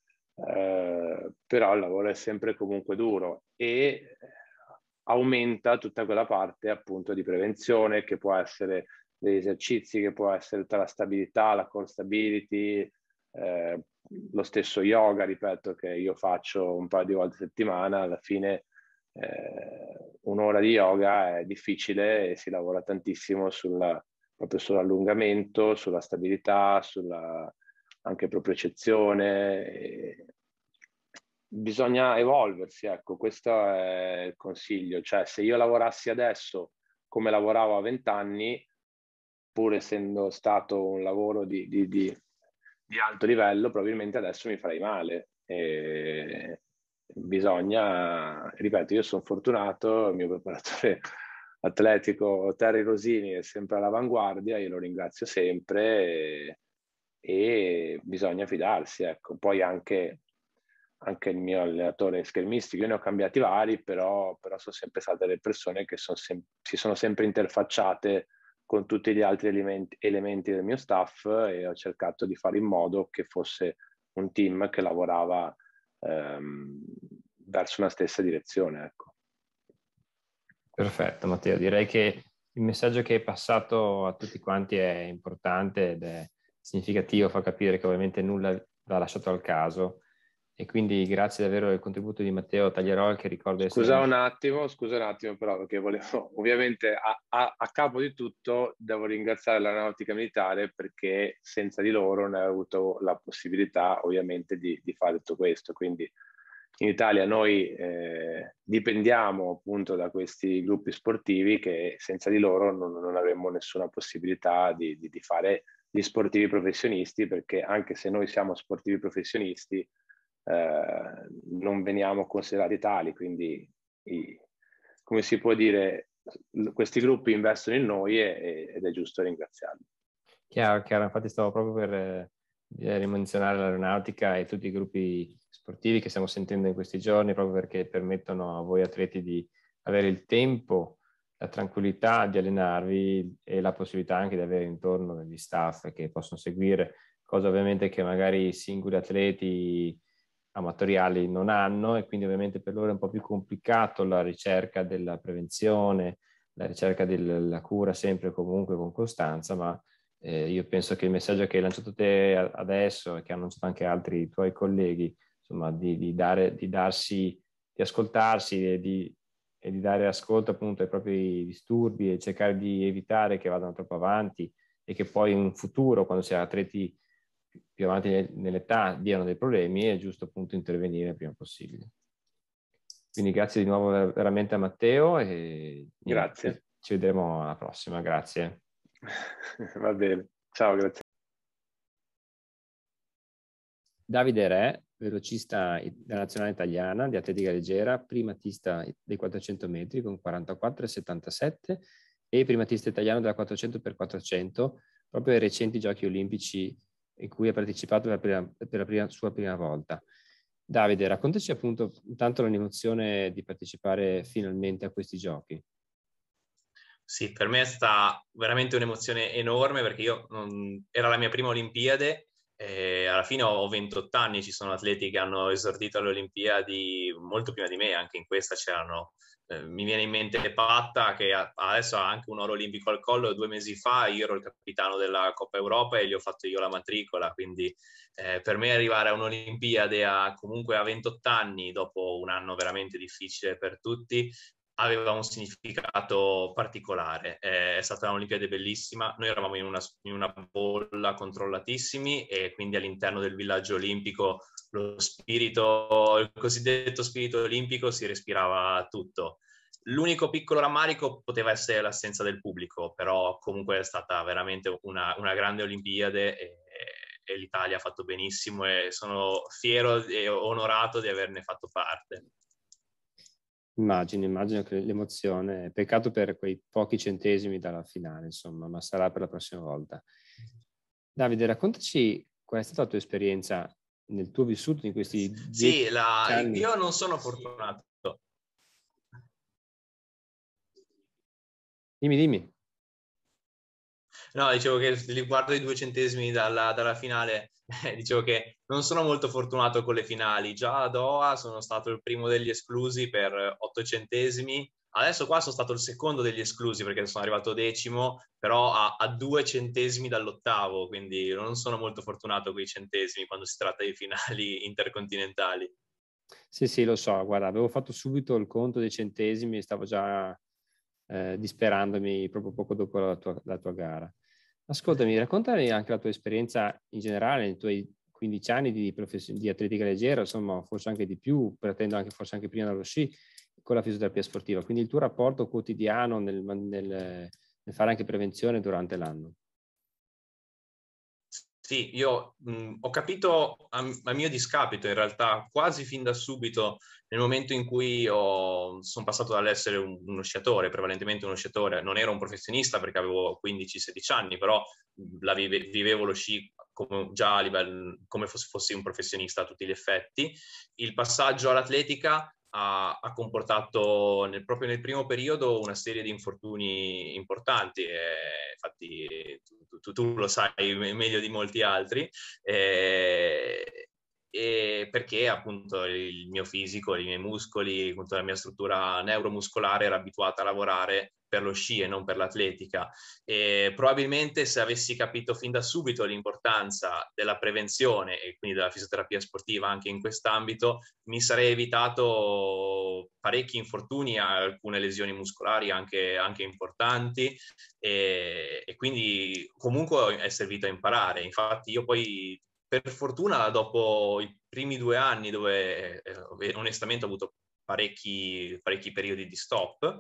Però il lavoro è sempre comunque duro e aumenta tutta quella parte appunto di prevenzione, che può essere degli esercizi, che può essere tutta la stabilità, la core stability, lo stesso yoga, ripeto, che io faccio un paio di volte a settimana. Alla fine un'ora di yoga è difficile e si lavora tantissimo proprio sull'allungamento, sulla stabilità, sulla anche propriocezione. Bisogna evolversi, ecco, questo è il consiglio. Cioè, se io lavorassi adesso come lavoravo a 20 anni, pur essendo stato un lavoro di alto livello, probabilmente adesso mi farei male. Bisogna, ripeto, io sono fortunato, il mio preparatore atletico Terry Rosini è sempre all'avanguardia, io lo ringrazio sempre, e bisogna fidarsi, ecco. Poi anche il mio allenatore schermistico, io ne ho cambiati vari, però sono sempre state le persone che si sono sempre interfacciate con tutti gli altri elementi del mio staff, e ho cercato di fare in modo che fosse un team che lavorava verso una stessa direzione, ecco. Perfetto, Matteo. Direi che il messaggio che hai passato a tutti quanti è importante ed è significativo, fa capire che ovviamente nulla va lasciato al caso, e quindi grazie davvero del contributo di Matteo Tagliarol, che ricordo essere... Scusa un attimo però, perché volevo, ovviamente a capo di tutto devo ringraziare l'Aeronautica Militare, perché senza di loro non avrei avuto la possibilità ovviamente di fare tutto questo. Quindi in Italia noi dipendiamo appunto da questi gruppi sportivi, che senza di loro non avremmo nessuna possibilità di fare gli sportivi professionisti, perché anche se noi siamo sportivi professionisti non veniamo considerati tali, quindi come si può dire, questi gruppi investono in noi ed è giusto ringraziarli. Chiaro, infatti stavo proprio per rimenzionare l'aeronautica e tutti i gruppi sportivi che stiamo sentendo in questi giorni, proprio perché permettono a voi atleti di avere il tempo, la tranquillità di allenarvi e la possibilità anche di avere intorno degli staff che possono seguire, cosa ovviamente che magari i singoli atleti amatoriali non hanno, e quindi ovviamente per loro è un po' più complicato la ricerca della prevenzione, la ricerca della cura sempre e comunque con costanza, ma io penso che il messaggio che hai lanciato te adesso e che hanno lanciato anche altri tuoi colleghi, insomma, di ascoltarsi e di dare ascolto appunto ai propri disturbi e cercare di evitare che vadano troppo avanti, e che poi in futuro, quando si è atleti più avanti nell'età, diano dei problemi, è giusto appunto intervenire il prima possibile. Quindi grazie di nuovo veramente a Matteo, e grazie. Ci vedremo alla prossima, grazie. Va bene, ciao, grazie. Davide Re, velocista della nazionale italiana di atletica leggera, primatista dei 400 metri con 44,77 e primatista italiano della 400x400, proprio ai recenti giochi olimpici in cui ha partecipato per la sua prima volta. Davide, raccontaci appunto intanto l'emozione di partecipare finalmente a questi giochi. Sì, per me è stata veramente un'emozione enorme, perché era la mia prima Olimpiade, e alla fine ho 28 anni, ci sono atleti che hanno esordito alle Olimpiadi molto prima di me, anche in questa c'erano, mi viene in mente Patta, che adesso ha anche un oro olimpico al collo. 2 mesi fa io ero il capitano della Coppa Europa e gli ho fatto io la matricola, quindi per me arrivare a un'Olimpiade comunque a 28 anni, dopo un anno veramente difficile per tutti, aveva un significato particolare. È stata un'Olimpiade bellissima. Noi eravamo in una bolla controllatissimi, e quindi all'interno del villaggio olimpico il cosiddetto spirito olimpico si respirava tutto. L'unico piccolo rammarico poteva essere l'assenza del pubblico, però comunque è stata veramente una grande Olimpiade e l'Italia ha fatto benissimo e sono fiero e onorato di averne fatto parte. Immagino che l'emozione, peccato per quei pochi centesimi dalla finale, insomma, ma sarà per la prossima volta. Davide, raccontaci qual è stata la tua esperienza nel tuo vissuto in questi 10 anni. Io non sono fortunato. Dimmi. No, dicevo che riguardo i 2 centesimi dalla finale, dicevo che non sono molto fortunato con le finali. Già a Doha sono stato il primo degli esclusi per 8 centesimi. Adesso qua sono stato il secondo degli esclusi perché sono arrivato 10º, però a 2 centesimi dall'8º, quindi non sono molto fortunato con i centesimi quando si tratta di finali intercontinentali. Sì, lo so, guarda, avevo fatto subito il conto dei centesimi e stavo già disperandomi proprio poco dopo la tua gara. Ascoltami, raccontami anche la tua esperienza in generale, nei tuoi 15 anni di atletica leggera, insomma, forse anche di più, pretendo anche forse anche prima dello sci, con la fisioterapia sportiva, quindi il tuo rapporto quotidiano nel fare anche prevenzione durante l'anno. Sì, io ho capito a mio discapito in realtà quasi fin da subito nel momento in cui sono passato dall'essere uno sciatore, prevalentemente uno sciatore, non ero un professionista perché avevo 15-16 anni, però vivevo lo sci già a livello, come fossi un professionista a tutti gli effetti. Il passaggio all'atletica ha comportato proprio nel primo periodo una serie di infortuni importanti, infatti tu lo sai meglio di molti altri, e perché appunto il mio fisico, i miei muscoli, appunto la mia struttura neuromuscolare era abituata a lavorare per lo sci e non per l'atletica, e probabilmente se avessi capito fin da subito l'importanza della prevenzione e quindi della fisioterapia sportiva anche in quest'ambito, mi sarei evitato parecchi infortuni, alcune lesioni muscolari anche importanti, e quindi comunque è servito a imparare. Infatti io poi per fortuna dopo i primi 2 anni dove onestamente ho avuto parecchi periodi di stop,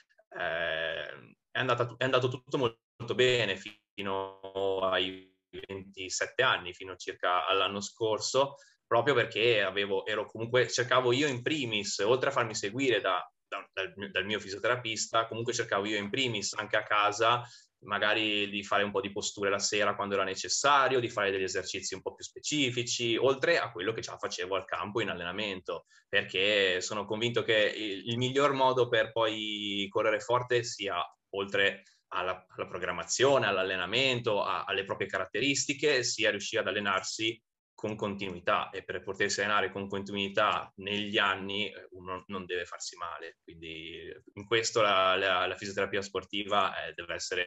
è andato tutto molto bene fino ai 27 anni, fino circa all'anno scorso, proprio perché cercavo io in primis, oltre a farmi seguire dal mio fisioterapista, comunque cercavo io in primis anche a casa magari di fare un po' di posture la sera quando era necessario, di fare degli esercizi un po' più specifici, oltre a quello che già facevo al campo in allenamento, perché sono convinto che il miglior modo per poi correre forte sia, oltre alla programmazione, all'allenamento, alle proprie caratteristiche, sia riuscire ad allenarsi con continuità, e per potersi allenare con continuità negli anni uno non deve farsi male. Quindi in questo la fisioterapia sportiva deve essere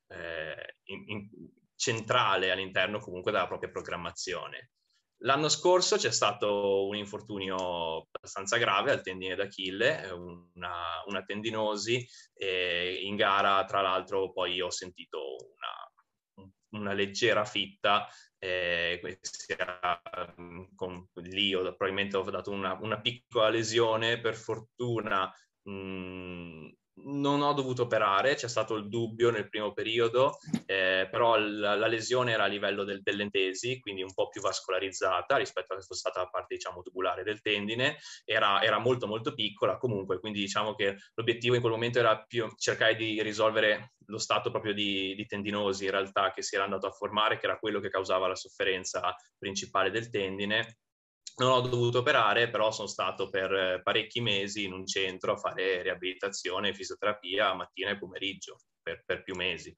centrale all'interno comunque della propria programmazione. L'anno scorso c'è stato un infortunio abbastanza grave al tendine d'Achille, una tendinosi, e in gara tra l'altro poi ho sentito una leggera fitta, lì probabilmente ho dato una piccola lesione. Per fortuna non ho dovuto operare, c'è stato il dubbio nel primo periodo, però la lesione era a livello dell'entesi, quindi un po' più vascolarizzata rispetto a che fosse stata la parte, diciamo, tubolare del tendine, era molto molto piccola comunque, quindi diciamo che l'obiettivo in quel momento era più cercare di risolvere lo stato proprio di tendinosi in realtà che si era andato a formare, che era quello che causava la sofferenza principale del tendine. Non ho dovuto operare, però sono stato per parecchi mesi in un centro a fare riabilitazione e fisioterapia mattina e pomeriggio per più mesi.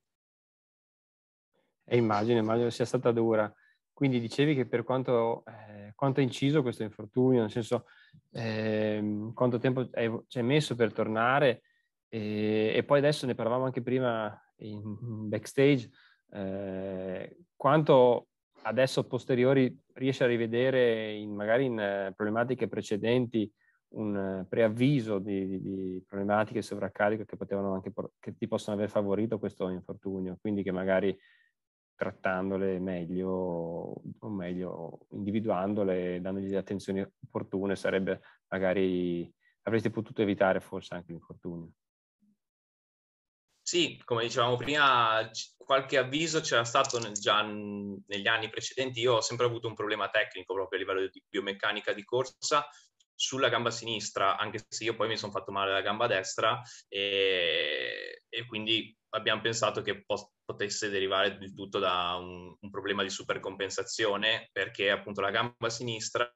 E immagino sia stata dura. Quindi dicevi che per quanto ha inciso questo infortunio, nel senso quanto tempo ci hai messo per tornare, e poi adesso ne parlavamo anche prima in backstage, quanto adesso a posteriori riesci a rivedere magari in problematiche precedenti un preavviso di problematiche sovraccarico che ti possono aver favorito questo infortunio, quindi che magari trattandole meglio, o meglio individuandole, dandogli le attenzioni opportune, avresti potuto evitare forse anche l'infortunio. Sì, come dicevamo prima, qualche avviso c'era stato già negli anni precedenti. Io ho sempre avuto un problema tecnico proprio a livello di biomeccanica di corsa sulla gamba sinistra, anche se io poi mi sono fatto male alla gamba destra e quindi abbiamo pensato che potesse derivare il tutto da un problema di supercompensazione, perché appunto la gamba sinistra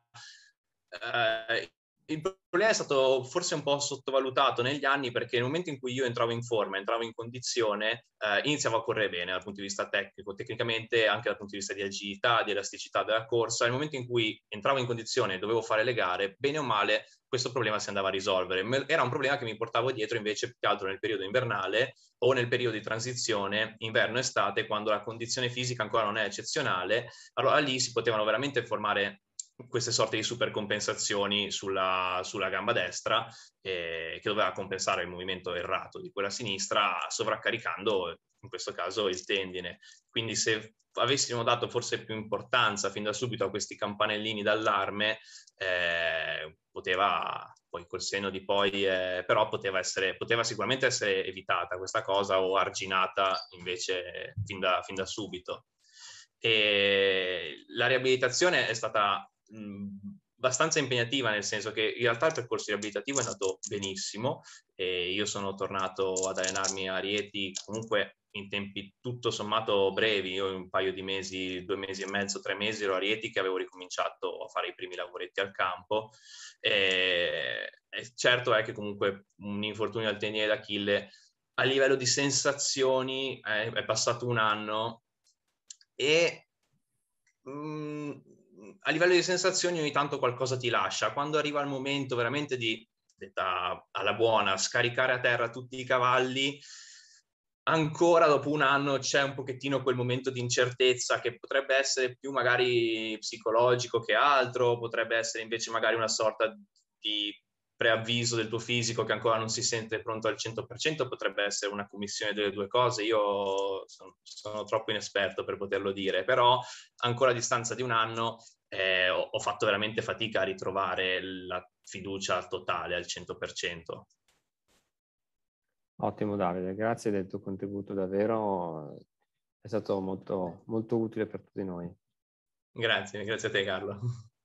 il problema è stato forse un po' sottovalutato negli anni, perché nel momento in cui io entravo in forma, entravo in condizione, iniziavo a correre bene dal punto di vista tecnico, tecnicamente anche dal punto di vista di agilità, di elasticità della corsa. Nel momento in cui entravo in condizione e dovevo fare le gare, bene o male, questo problema si andava a risolvere. Era un problema che mi portavo dietro invece più che altro nel periodo invernale o nel periodo di transizione inverno-estate, quando la condizione fisica ancora non è eccezionale. Allora lì si potevano veramente formare queste sorte di supercompensazioni sulla gamba destra, che doveva compensare il movimento errato di quella sinistra, sovraccaricando in questo caso il tendine. Quindi se avessimo dato forse più importanza fin da subito a questi campanellini d'allarme, poteva poi col senno di poi, però poteva sicuramente essere evitata questa cosa o arginata invece fin da subito. E la riabilitazione è stata abbastanza impegnativa, nel senso che in realtà il percorso riabilitativo è andato benissimo e io sono tornato ad allenarmi a Rieti comunque in tempi tutto sommato brevi. Io in un paio di mesi, 2 mesi e mezzo, 3 mesi ero a Rieti che avevo ricominciato a fare i primi lavoretti al campo e certo è che comunque un infortunio al tendine d'Achille a livello di sensazioni è passato un anno e a livello di sensazioni ogni tanto qualcosa ti lascia. Quando arriva il momento veramente di, detta alla buona, scaricare a terra tutti i cavalli, ancora dopo un anno c'è un pochettino quel momento di incertezza che potrebbe essere più magari psicologico che altro, potrebbe essere invece magari una sorta di preavviso del tuo fisico che ancora non si sente pronto al 100%, potrebbe essere una commissione delle due cose. Io sono troppo inesperto per poterlo dire, però ancora a distanza di un anno ho fatto veramente fatica a ritrovare la fiducia totale al 100%. Ottimo Davide, grazie del tuo contributo, davvero è stato molto, molto utile per tutti noi. Grazie a te Carlo.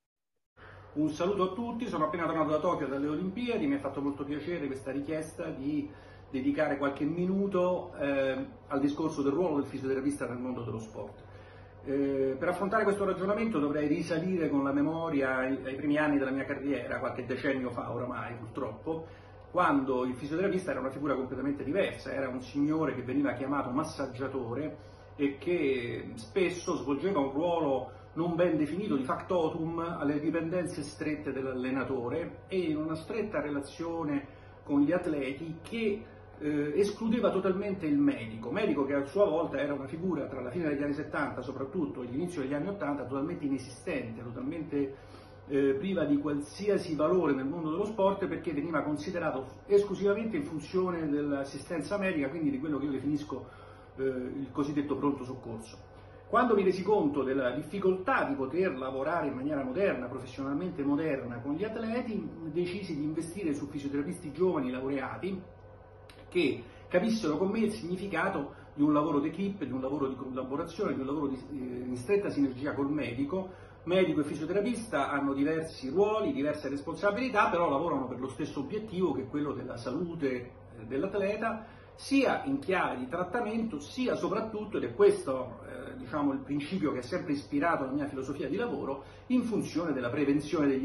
Un saluto a tutti, sono appena tornato da Tokyo dalle Olimpiadi, mi ha fatto molto piacere questa richiesta di dedicare qualche minuto al discorso del ruolo del fisioterapista nel mondo dello sport. Per affrontare questo ragionamento dovrei risalire con la memoria ai primi anni della mia carriera, qualche decennio fa oramai purtroppo, quando il fisioterapista era una figura completamente diversa, era un signore che veniva chiamato massaggiatore e che spesso svolgeva un ruolo non ben definito di factotum alle dipendenze strette dell'allenatore e in una stretta relazione con gli atleti che escludeva totalmente il medico che a sua volta era una figura tra la fine degli anni 70 soprattutto e l'inizio degli anni 80 totalmente inesistente, totalmente priva di qualsiasi valore nel mondo dello sport, perché veniva considerato esclusivamente in funzione dell'assistenza medica, quindi di quello che io definisco il cosiddetto pronto soccorso. Quando mi resi conto della difficoltà di poter lavorare in maniera moderna, professionalmente moderna con gli atleti, decisi di investire su fisioterapisti giovani laureati che capissero con me il significato di un lavoro d'equipe, di un lavoro di collaborazione, di un lavoro in stretta sinergia col medico. Medico e fisioterapista hanno diversi ruoli, diverse responsabilità, però lavorano per lo stesso obiettivo, che è quello della salute dell'atleta, sia in chiave di trattamento, sia soprattutto, ed è questo diciamo il principio che ha sempre ispirato la mia filosofia di lavoro, in funzione della prevenzione degli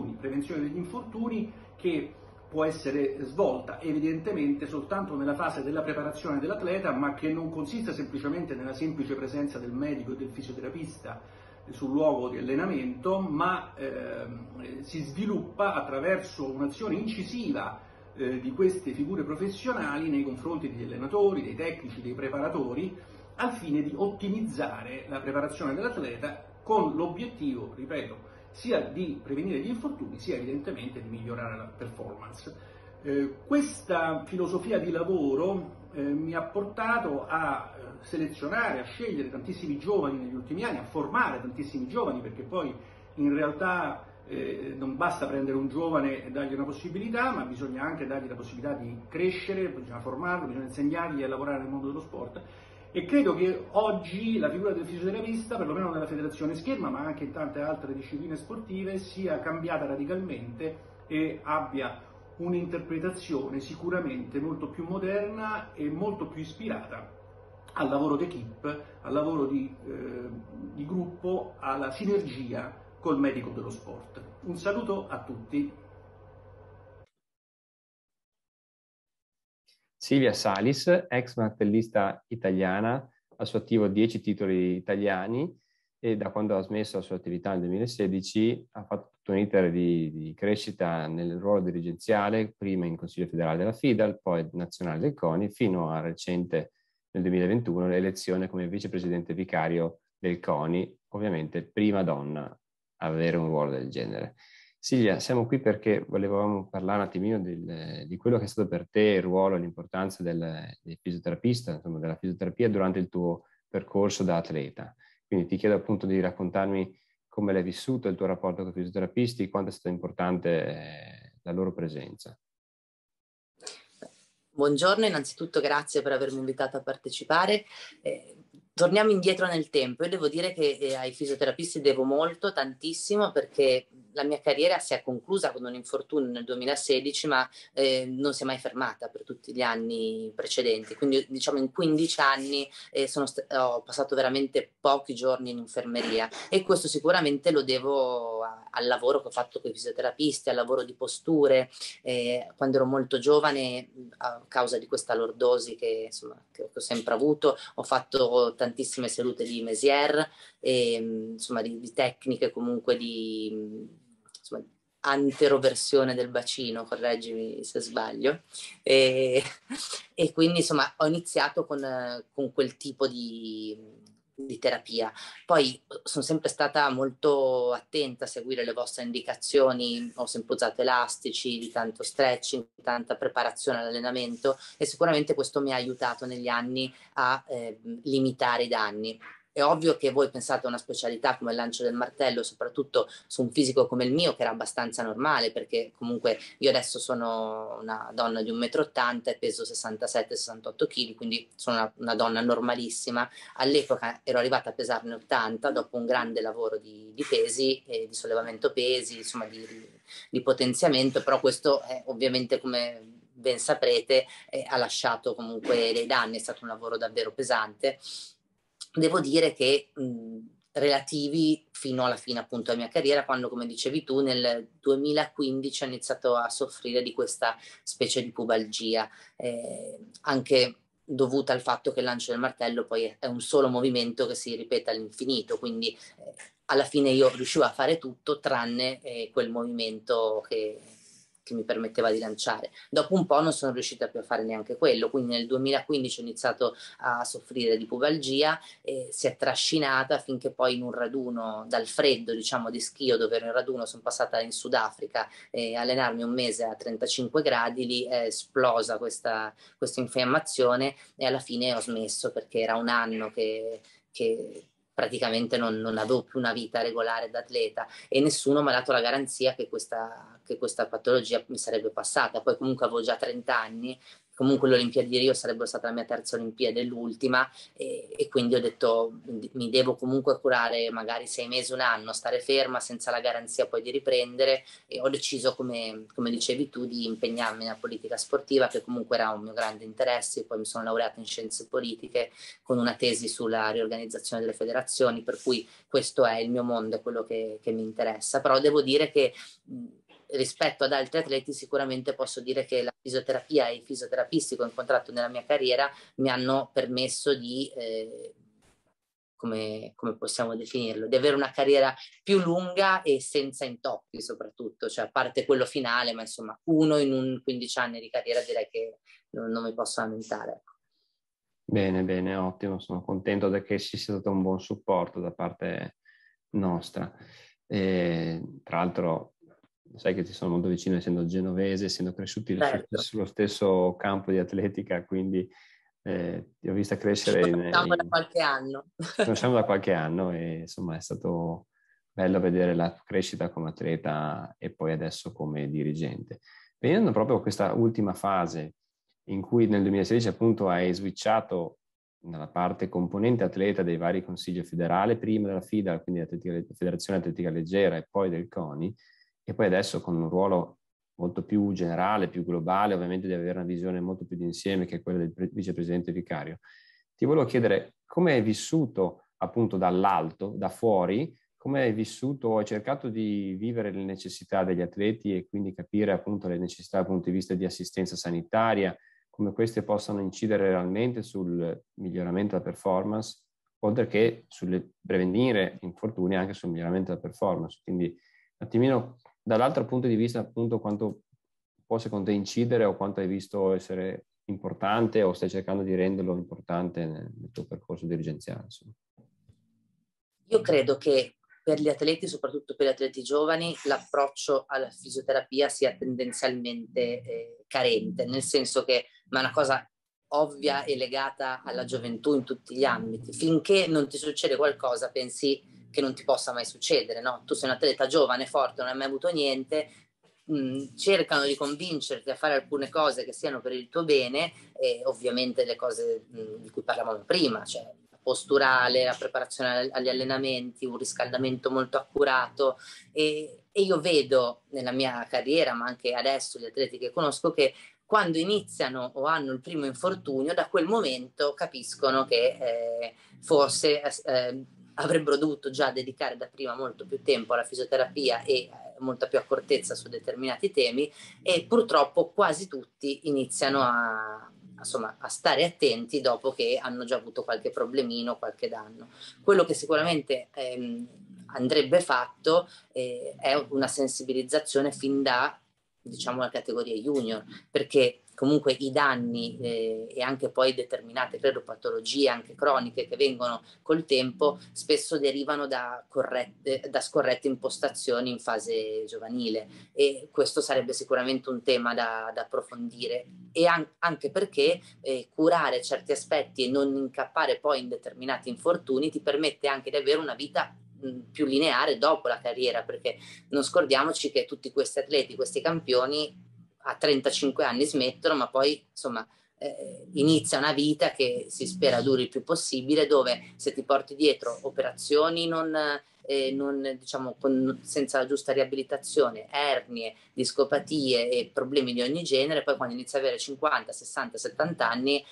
infortuni che può essere svolta evidentemente soltanto nella fase della preparazione dell'atleta, ma che non consiste semplicemente nella semplice presenza del medico e del fisioterapista sul luogo di allenamento, ma si sviluppa attraverso un'azione incisiva di queste figure professionali nei confronti degli allenatori, dei tecnici, dei preparatori, al fine di ottimizzare la preparazione dell'atleta con l'obiettivo, ripeto, sia di prevenire gli infortuni, sia evidentemente di migliorare la performance. Questa filosofia di lavoro mi ha portato a selezionare, a scegliere tantissimi giovani negli ultimi anni, a formare tantissimi giovani, perché poi in realtà Non basta prendere un giovane e dargli una possibilità, ma bisogna anche dargli la possibilità di crescere, bisogna formarlo, bisogna insegnargli a lavorare nel mondo dello sport. E credo che oggi la figura del fisioterapista, perlomeno nella Federazione Scherma, ma anche in tante altre discipline sportive, sia cambiata radicalmente e abbia un'interpretazione sicuramente molto più moderna e molto più ispirata al lavoro d'equipe, al lavoro di gruppo, alla sinergia col medico dello sport. Un saluto a tutti. Silvia Salis, ex martellista italiana, al suo attivo 10 titoli italiani e da quando ha smesso la sua attività nel 2016 ha fatto tutto un iter di crescita nel ruolo dirigenziale, prima in Consiglio federale della FIDAL, poi nazionale del CONI, fino a recente, nel 2021, l'elezione come vicepresidente vicario del CONI, ovviamente prima donna a avere un ruolo del genere. Silvia, siamo qui perché volevamo parlare un attimino di quello che è stato per te il ruolo e l'importanza del fisioterapista, insomma della fisioterapia durante il tuo percorso da atleta. Quindi ti chiedo appunto di raccontarmi come l'hai vissuto il tuo rapporto con i fisioterapisti, quanto è stata importante la loro presenza. Buongiorno, innanzitutto grazie per avermi invitato a partecipare. Torniamo indietro nel tempo. Io devo dire che ai fisioterapisti devo molto, tantissimo, perché la mia carriera si è conclusa con un infortunio nel 2016, ma non si è mai fermata per tutti gli anni precedenti. Quindi diciamo in 15 anni ho passato veramente pochi giorni in infermeria e questo sicuramente lo devo al lavoro che ho fatto con i fisioterapisti, al lavoro di posture. Quando ero molto giovane, a causa di questa lordosi che ho sempre avuto, ho fatto tantissime sedute di Mesier e insomma di tecniche comunque di anteroversione del bacino, correggimi se sbaglio, e quindi insomma ho iniziato con quel tipo di terapia. Poi sono sempre stata molto attenta a seguire le vostre indicazioni, ho sempre usato elastici, tanto stretching, tanta preparazione all'allenamento e sicuramente questo mi ha aiutato negli anni a limitare i danni. È ovvio che voi pensate a una specialità come il lancio del martello, soprattutto su un fisico come il mio, che era abbastanza normale, perché comunque io adesso sono una donna di 1,80 m e peso 67-68 kg, quindi sono una donna normalissima. All'epoca ero arrivata a pesarne 80 dopo un grande lavoro di pesi, di sollevamento pesi, insomma di potenziamento, però questo ovviamente, come ben saprete, ha lasciato comunque dei danni, è stato un lavoro davvero pesante. Devo dire che relativi fino alla fine appunto della mia carriera, quando, come dicevi tu, nel 2015 ho iniziato a soffrire di questa specie di pubalgia, anche dovuta al fatto che il lancio del martello poi è un solo movimento che si ripete all'infinito, quindi alla fine io riuscivo a fare tutto tranne quel movimento che mi permetteva di lanciare. Dopo un po' non sono riuscita più a fare neanche quello, quindi nel 2015 ho iniziato a soffrire di pubalgia e si è trascinata finché poi in un raduno dal freddo, diciamo, di schio, dove ero in raduno, sono passata in Sudafrica e allenarmi un mese a 35 gradi, lì è esplosa questa infiammazione e alla fine ho smesso perché era un anno che praticamente non avevo più una vita regolare da atleta e nessuno mi ha dato la garanzia che questa patologia mi sarebbe passata. Poi comunque avevo già 30 anni, comunque le Olimpiadi di Rio sarebbero stata la mia terza Olimpiade e l'ultima e quindi ho detto mi devo comunque curare magari 6 mesi, un anno, stare ferma senza la garanzia poi di riprendere e ho deciso, come dicevi tu, di impegnarmi nella politica sportiva, che comunque era un mio grande interesse. Poi mi sono laureata in scienze politiche con una tesi sulla riorganizzazione delle federazioni, per cui questo è il mio mondo, è quello che mi interessa. Però devo dire che rispetto ad altri atleti sicuramente posso dire che la fisioterapia e i fisioterapisti che ho incontrato nella mia carriera mi hanno permesso di, come possiamo definirlo, di avere una carriera più lunga e senza intoppi soprattutto, cioè a parte quello finale, ma insomma uno in un 15 anni di carriera direi che non mi posso lamentare. Bene, ottimo, sono contento che ci sia stato un buon supporto da parte nostra. Tra l'altro sai che ti sono molto vicino, essendo genovese, essendo cresciuti sullo stesso campo di atletica, quindi ti ho vista crescere da qualche anno. Conosciamo da qualche anno e insomma è stato bello vedere la crescita come atleta e poi adesso come dirigente. Venendo proprio a questa ultima fase in cui nel 2016 appunto hai switchato nella parte componente atleta dei vari consigli federali, prima della FIDA, quindi Federazione Atletica Leggera e poi del CONI, e poi adesso con un ruolo molto più generale, più globale, ovviamente di avere una visione molto più d'insieme che quella del vicepresidente vicario. Ti volevo chiedere come hai vissuto appunto dall'alto, da fuori, come hai vissuto, hai cercato di vivere le necessità degli atleti e quindi capire appunto le necessità dal punto di vista di assistenza sanitaria, come queste possano incidere realmente sul miglioramento della performance, oltre che sul prevenire infortuni, anche sul miglioramento della performance. Quindi un attimino dall'altro punto di vista appunto quanto può secondo te incidere o quanto hai visto essere importante o stai cercando di renderlo importante nel tuo percorso dirigenziale, insomma. Io credo che per gli atleti, soprattutto per gli atleti giovani, l'approccio alla fisioterapia sia tendenzialmente carente, nel senso che è una cosa ovvia e legata alla gioventù in tutti gli ambiti. Finché non ti succede qualcosa, pensi che non ti possa mai succedere, no? Tu sei un atleta giovane, forte, non hai mai avuto niente, cercano di convincerti a fare alcune cose che siano per il tuo bene, e ovviamente le cose di cui parlavamo prima, cioè posturale, la preparazione agli allenamenti, un riscaldamento molto accurato, e io vedo nella mia carriera, ma anche adesso gli atleti che conosco, che quando iniziano o hanno il primo infortunio, da quel momento capiscono che forse avrebbero dovuto già dedicare da prima molto più tempo alla fisioterapia e molta più accortezza su determinati temi, e purtroppo quasi tutti iniziano a stare attenti dopo che hanno già avuto qualche problemino, qualche danno. Quello che sicuramente andrebbe fatto è una sensibilizzazione fin da, diciamo, la categoria junior, perché comunque i danni e anche poi determinate, credo, patologie anche croniche che vengono col tempo spesso derivano da scorrette impostazioni in fase giovanile, e questo sarebbe sicuramente un tema da approfondire, e anche perché curare certi aspetti e non incappare poi in determinati infortuni ti permette anche di avere una vita più lineare dopo la carriera, perché non scordiamoci che tutti questi atleti, questi campioni a 35 anni smettono, ma poi insomma inizia una vita che si spera duri il più possibile, dove se ti porti dietro operazioni diciamo senza la giusta riabilitazione, ernie, discopatie e problemi di ogni genere, poi quando inizi a avere 50, 60, 70 anni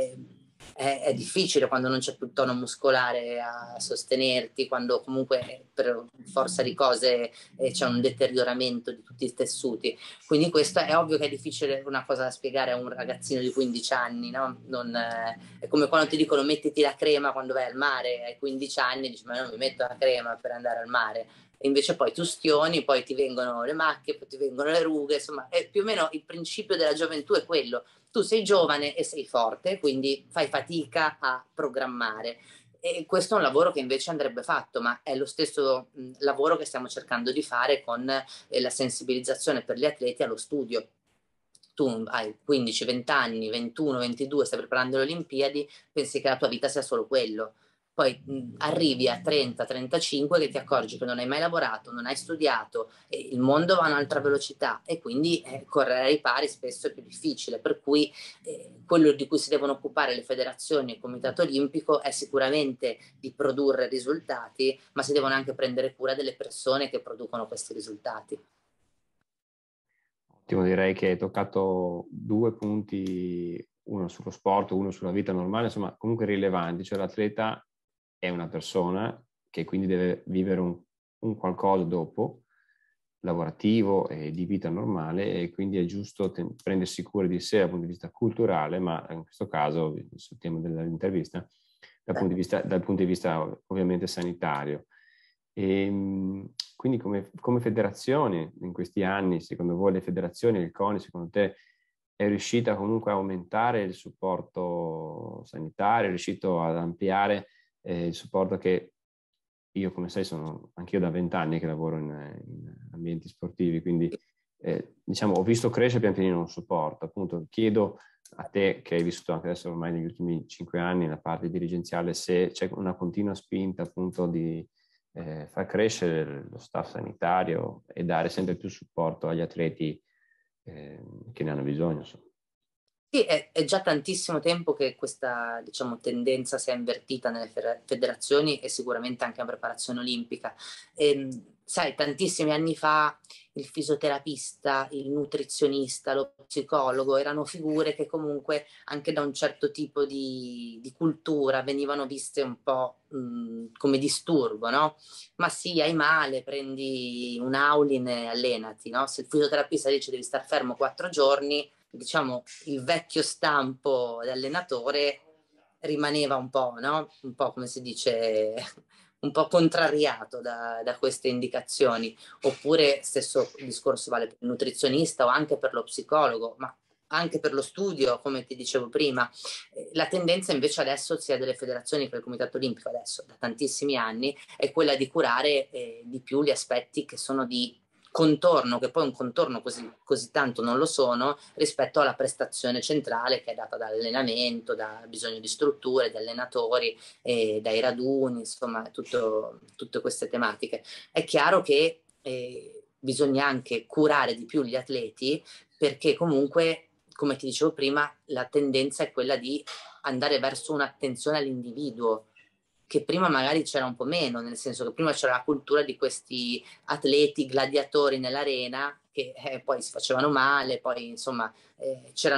è difficile, quando non c'è più il tono muscolare a sostenerti, quando comunque per forza di cose c'è un deterioramento di tutti i tessuti. Quindi questo è ovvio che è difficile, una cosa da spiegare a un ragazzino di 15 anni, no? È come quando ti dicono mettiti la crema quando vai al mare, hai 15 anni, dici ma non mi metto la crema per andare al mare. E invece poi tu stioni, poi ti vengono le macchie, poi ti vengono le rughe, insomma più o meno il principio della gioventù è quello. Tu sei giovane e sei forte, quindi fai fatica a programmare. E questo è un lavoro che invece andrebbe fatto, ma è lo stesso lavoro che stiamo cercando di fare con la sensibilizzazione per gli atleti allo studio. Tu hai 15, 20 anni, 21, 22, stai preparando le Olimpiadi, pensi che la tua vita sia solo quello. Poi arrivi a 30, 35 che ti accorgi che non hai mai lavorato, non hai studiato, e il mondo va a un'altra velocità, e quindi correre ai pari spesso è più difficile, per cui quello di cui si devono occupare le federazioni e il Comitato Olimpico è sicuramente di produrre risultati, ma si devono anche prendere cura delle persone che producono questi risultati. Ottimo, direi che hai toccato due punti, uno sullo sport, uno sulla vita normale, insomma comunque rilevanti, cioè l'atleta è una persona che quindi deve vivere un qualcosa dopo, lavorativo e di vita normale, e quindi è giusto prendersi cura di sé dal punto di vista culturale, ma in questo caso, sul tema dell'intervista, dal punto di vista ovviamente sanitario. E quindi come federazione in questi anni, secondo voi le federazioni, il CONI, secondo te è riuscita comunque a aumentare il supporto sanitario, è riuscito ad ampliare il supporto che io, come sai, sono anch'io da 20 anni che lavoro in ambienti sportivi, quindi diciamo ho visto crescere pian pianino un supporto. Appunto chiedo a te, che hai vissuto anche adesso ormai negli ultimi 5 anni la parte dirigenziale, se c'è una continua spinta appunto di far crescere lo staff sanitario e dare sempre più supporto agli atleti che ne hanno bisogno. Insomma. Sì, è già tantissimo tempo che questa, diciamo, tendenza si è invertita nelle federazioni e sicuramente anche in preparazione olimpica. Sai, tantissimi anni fa il fisioterapista, il nutrizionista, lo psicologo erano figure che comunque anche da un certo tipo di cultura venivano viste un po' come disturbo, no? Ma sì, hai male, prendi un Aulin e allenati, no? Se il fisioterapista dice devi star fermo 4 giorni, diciamo, il vecchio stampo d'allenatore rimaneva un po', no? Un po', come si dice, un po' contrariato da queste indicazioni. Oppure stesso discorso vale per il nutrizionista o anche per lo psicologo, ma anche per lo studio, come ti dicevo prima. La tendenza invece adesso, sia delle federazioni che del Comitato Olimpico adesso, da tantissimi anni, è quella di curare di più gli aspetti che sono di contorno, che poi un contorno così tanto non lo sono, rispetto alla prestazione centrale che è data dall'allenamento, da bisogno di strutture, di allenatori, dai raduni, insomma, tutte queste tematiche. È chiaro che bisogna anche curare di più gli atleti, perché comunque, come ti dicevo prima, la tendenza è quella di andare verso un'attenzione all'individuo, che prima magari c'era un po' meno, nel senso che prima c'era la cultura di questi atleti gladiatori nell'arena che poi si facevano male, poi insomma c'era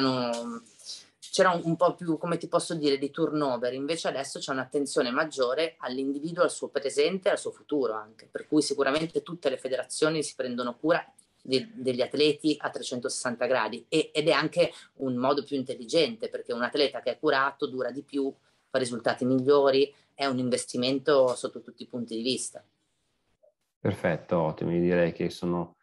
un po' più, come ti posso dire, di turnover. Invece adesso c'è un'attenzione maggiore all'individuo, al suo presente e al suo futuro anche, per cui sicuramente tutte le federazioni si prendono cura degli atleti a 360 gradi ed è anche un modo più intelligente, perché un atleta che è curato dura di più, fa risultati migliori, è un investimento sotto tutti i punti di vista. Perfetto, ottimo. Io direi che sono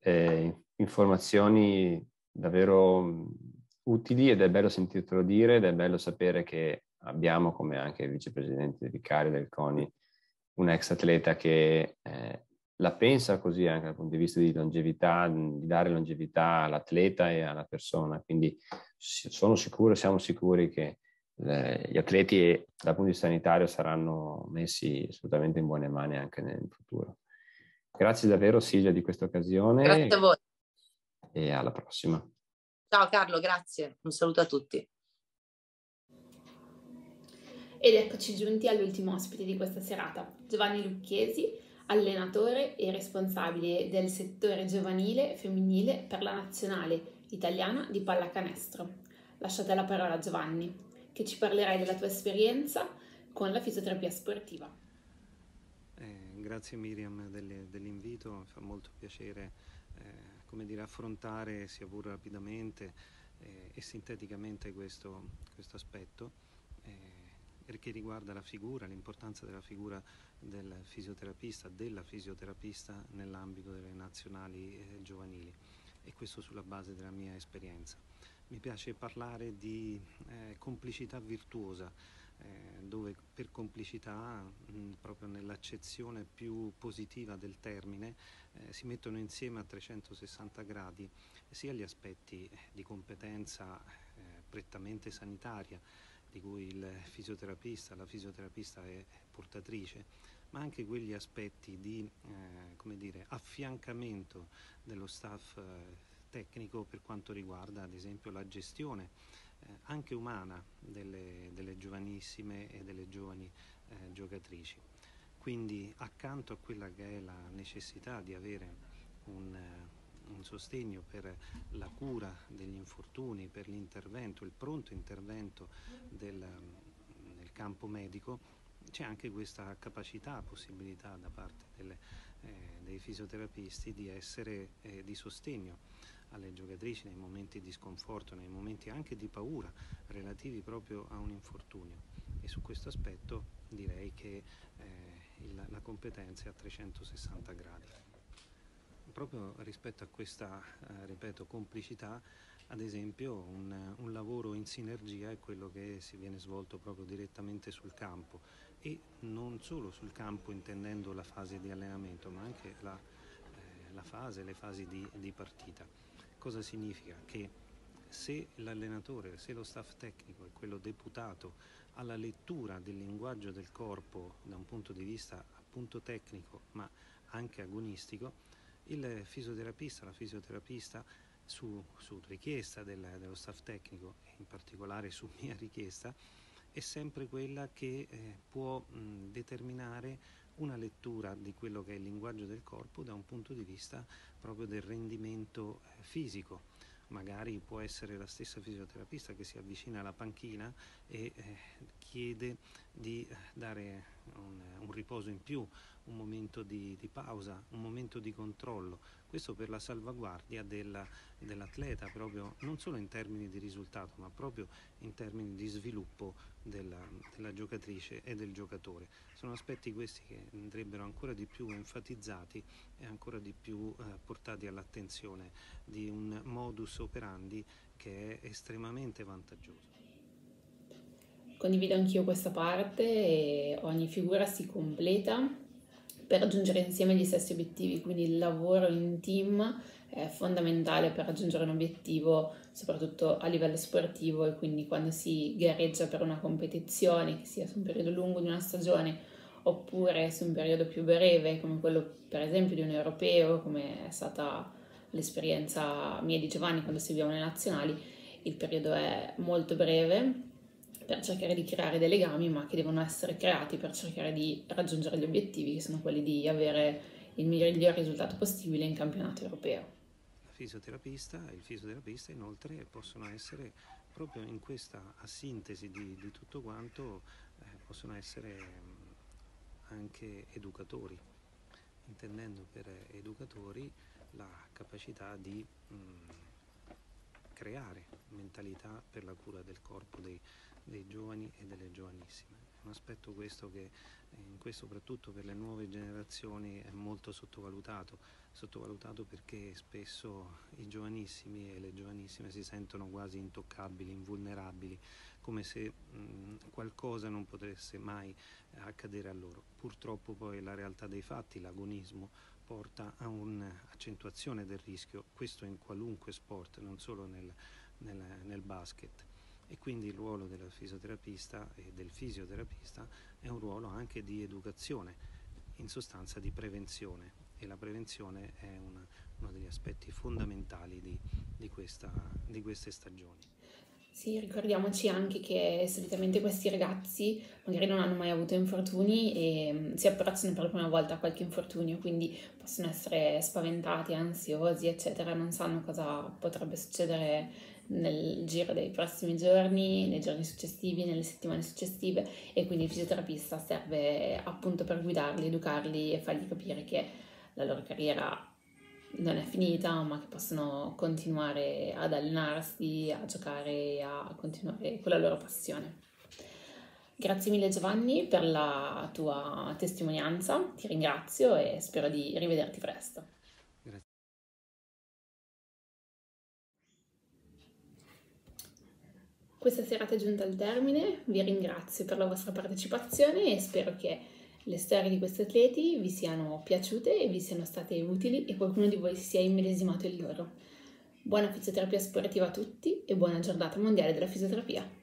informazioni davvero utili ed è bello sentirtelo dire ed è bello sapere che abbiamo, come anche il vicepresidente vicario del CONI, un ex atleta che la pensa così anche dal punto di vista di longevità, di dare longevità all'atleta e alla persona. Quindi siamo sicuri che gli atleti dal punto di vista sanitario saranno messi assolutamente in buone mani anche nel futuro. Grazie davvero Silvia di questa occasione. Grazie a voi. E alla prossima. Ciao Carlo, grazie. Un saluto a tutti. Ed eccoci giunti all'ultimo ospite di questa serata, Giovanni Lucchesi, allenatore e responsabile del settore giovanile e femminile per la nazionale italiana di pallacanestro. Lasciate la parola a Giovanni, che ci parlerai della tua esperienza con la fisioterapia sportiva. Grazie Miriam dell'invito, mi fa molto piacere affrontare sia pur rapidamente e sinteticamente questo aspetto che riguarda la figura, l'importanza della figura della fisioterapista nell'ambito delle nazionali giovanili, e questo sulla base della mia esperienza. Mi piace parlare di complicità virtuosa, dove per complicità, proprio nell'accezione più positiva del termine, si mettono insieme a 360 gradi sia gli aspetti di competenza prettamente sanitaria, di cui la fisioterapista è portatrice, ma anche quegli aspetti di affiancamento dello staff tecnico per quanto riguarda ad esempio la gestione anche umana delle giovanissime e delle giovani giocatrici. Quindi accanto a quella che è la necessità di avere un sostegno per la cura degli infortuni, per l'intervento, il pronto intervento nel campo medico, c'è anche questa capacità, possibilità da parte dei fisioterapisti di essere di sostegno alle giocatrici nei momenti di sconforto, nei momenti anche di paura relativi proprio a un infortunio, e su questo aspetto direi che la competenza è a 360 gradi. Proprio rispetto a questa, ripeto, complicità, ad esempio un lavoro in sinergia è quello che si viene svolto proprio direttamente sul campo, e non solo sul campo intendendo la fase di allenamento, ma anche le fasi di partita. Cosa significa? Che se l'allenatore, se lo staff tecnico è quello deputato alla lettura del linguaggio del corpo da un punto di vista punto tecnico ma anche agonistico, il fisioterapista, la fisioterapista su richiesta dello staff tecnico e in particolare su mia richiesta è sempre quella che può determinare una lettura di quello che è il linguaggio del corpo da un punto di vista proprio del rendimento fisico. Magari può essere la stessa fisioterapista che si avvicina alla panchina e chiede di dare un riposo in più, un momento di pausa, un momento di controllo. Questo per la salvaguardia dell'atleta, proprio non solo in termini di risultato, ma proprio in termini di sviluppo della giocatrice e del giocatore. Sono aspetti questi che andrebbero ancora di più enfatizzati e ancora di più portati all'attenzione di un modus operandi che è estremamente vantaggioso. Condivido anch'io questa parte e ogni figura si completa per raggiungere insieme gli stessi obiettivi, quindi il lavoro in team è fondamentale per raggiungere un obiettivo, soprattutto a livello sportivo, e quindi quando si gareggia per una competizione, che sia su un periodo lungo di una stagione oppure su un periodo più breve, come quello per esempio di un europeo, come è stata l'esperienza mia di Giovanni quando seguivamo le nazionali, il periodo è molto breve per cercare di creare dei legami, ma che devono essere creati per cercare di raggiungere gli obiettivi, che sono quelli di avere il miglior risultato possibile in campionato europeo. La fisioterapista e il fisioterapista inoltre possono essere, proprio in questa sintesi di tutto quanto, possono essere anche educatori, intendendo per educatori la capacità di creare mentalità per la cura del corpo dei giovani e delle giovanissime. È un aspetto questo che soprattutto per le nuove generazioni è molto sottovalutato perché spesso i giovanissimi e le giovanissime si sentono quasi intoccabili, invulnerabili, come se qualcosa non potesse mai accadere a loro. Purtroppo poi la realtà dei fatti, l'agonismo, porta a un'accentuazione del rischio, questo in qualunque sport, non solo nel basket. E quindi il ruolo della fisioterapista e del fisioterapista è un ruolo anche di educazione, in sostanza di prevenzione, e la prevenzione è uno degli aspetti fondamentali di queste stagioni. Sì, ricordiamoci anche che solitamente questi ragazzi magari non hanno mai avuto infortuni e si approcciano per la prima volta a qualche infortunio, quindi possono essere spaventati, ansiosi, eccetera, non sanno cosa potrebbe succedere nel giro dei prossimi giorni, nei giorni successivi, nelle settimane successive, e quindi il fisioterapista serve appunto per guidarli, educarli e fargli capire che la loro carriera non è finita, ma che possono continuare ad allenarsi, a giocare, a continuare con la loro passione. Grazie mille Giovanni per la tua testimonianza, ti ringrazio e spero di rivederti presto. Grazie. Questa serata è giunta al termine, vi ringrazio per la vostra partecipazione e spero che le storie di questi atleti vi siano piaciute e vi siano state utili e qualcuno di voi si sia immedesimato in loro. Buona fisioterapia sportiva a tutti e buona giornata mondiale della fisioterapia!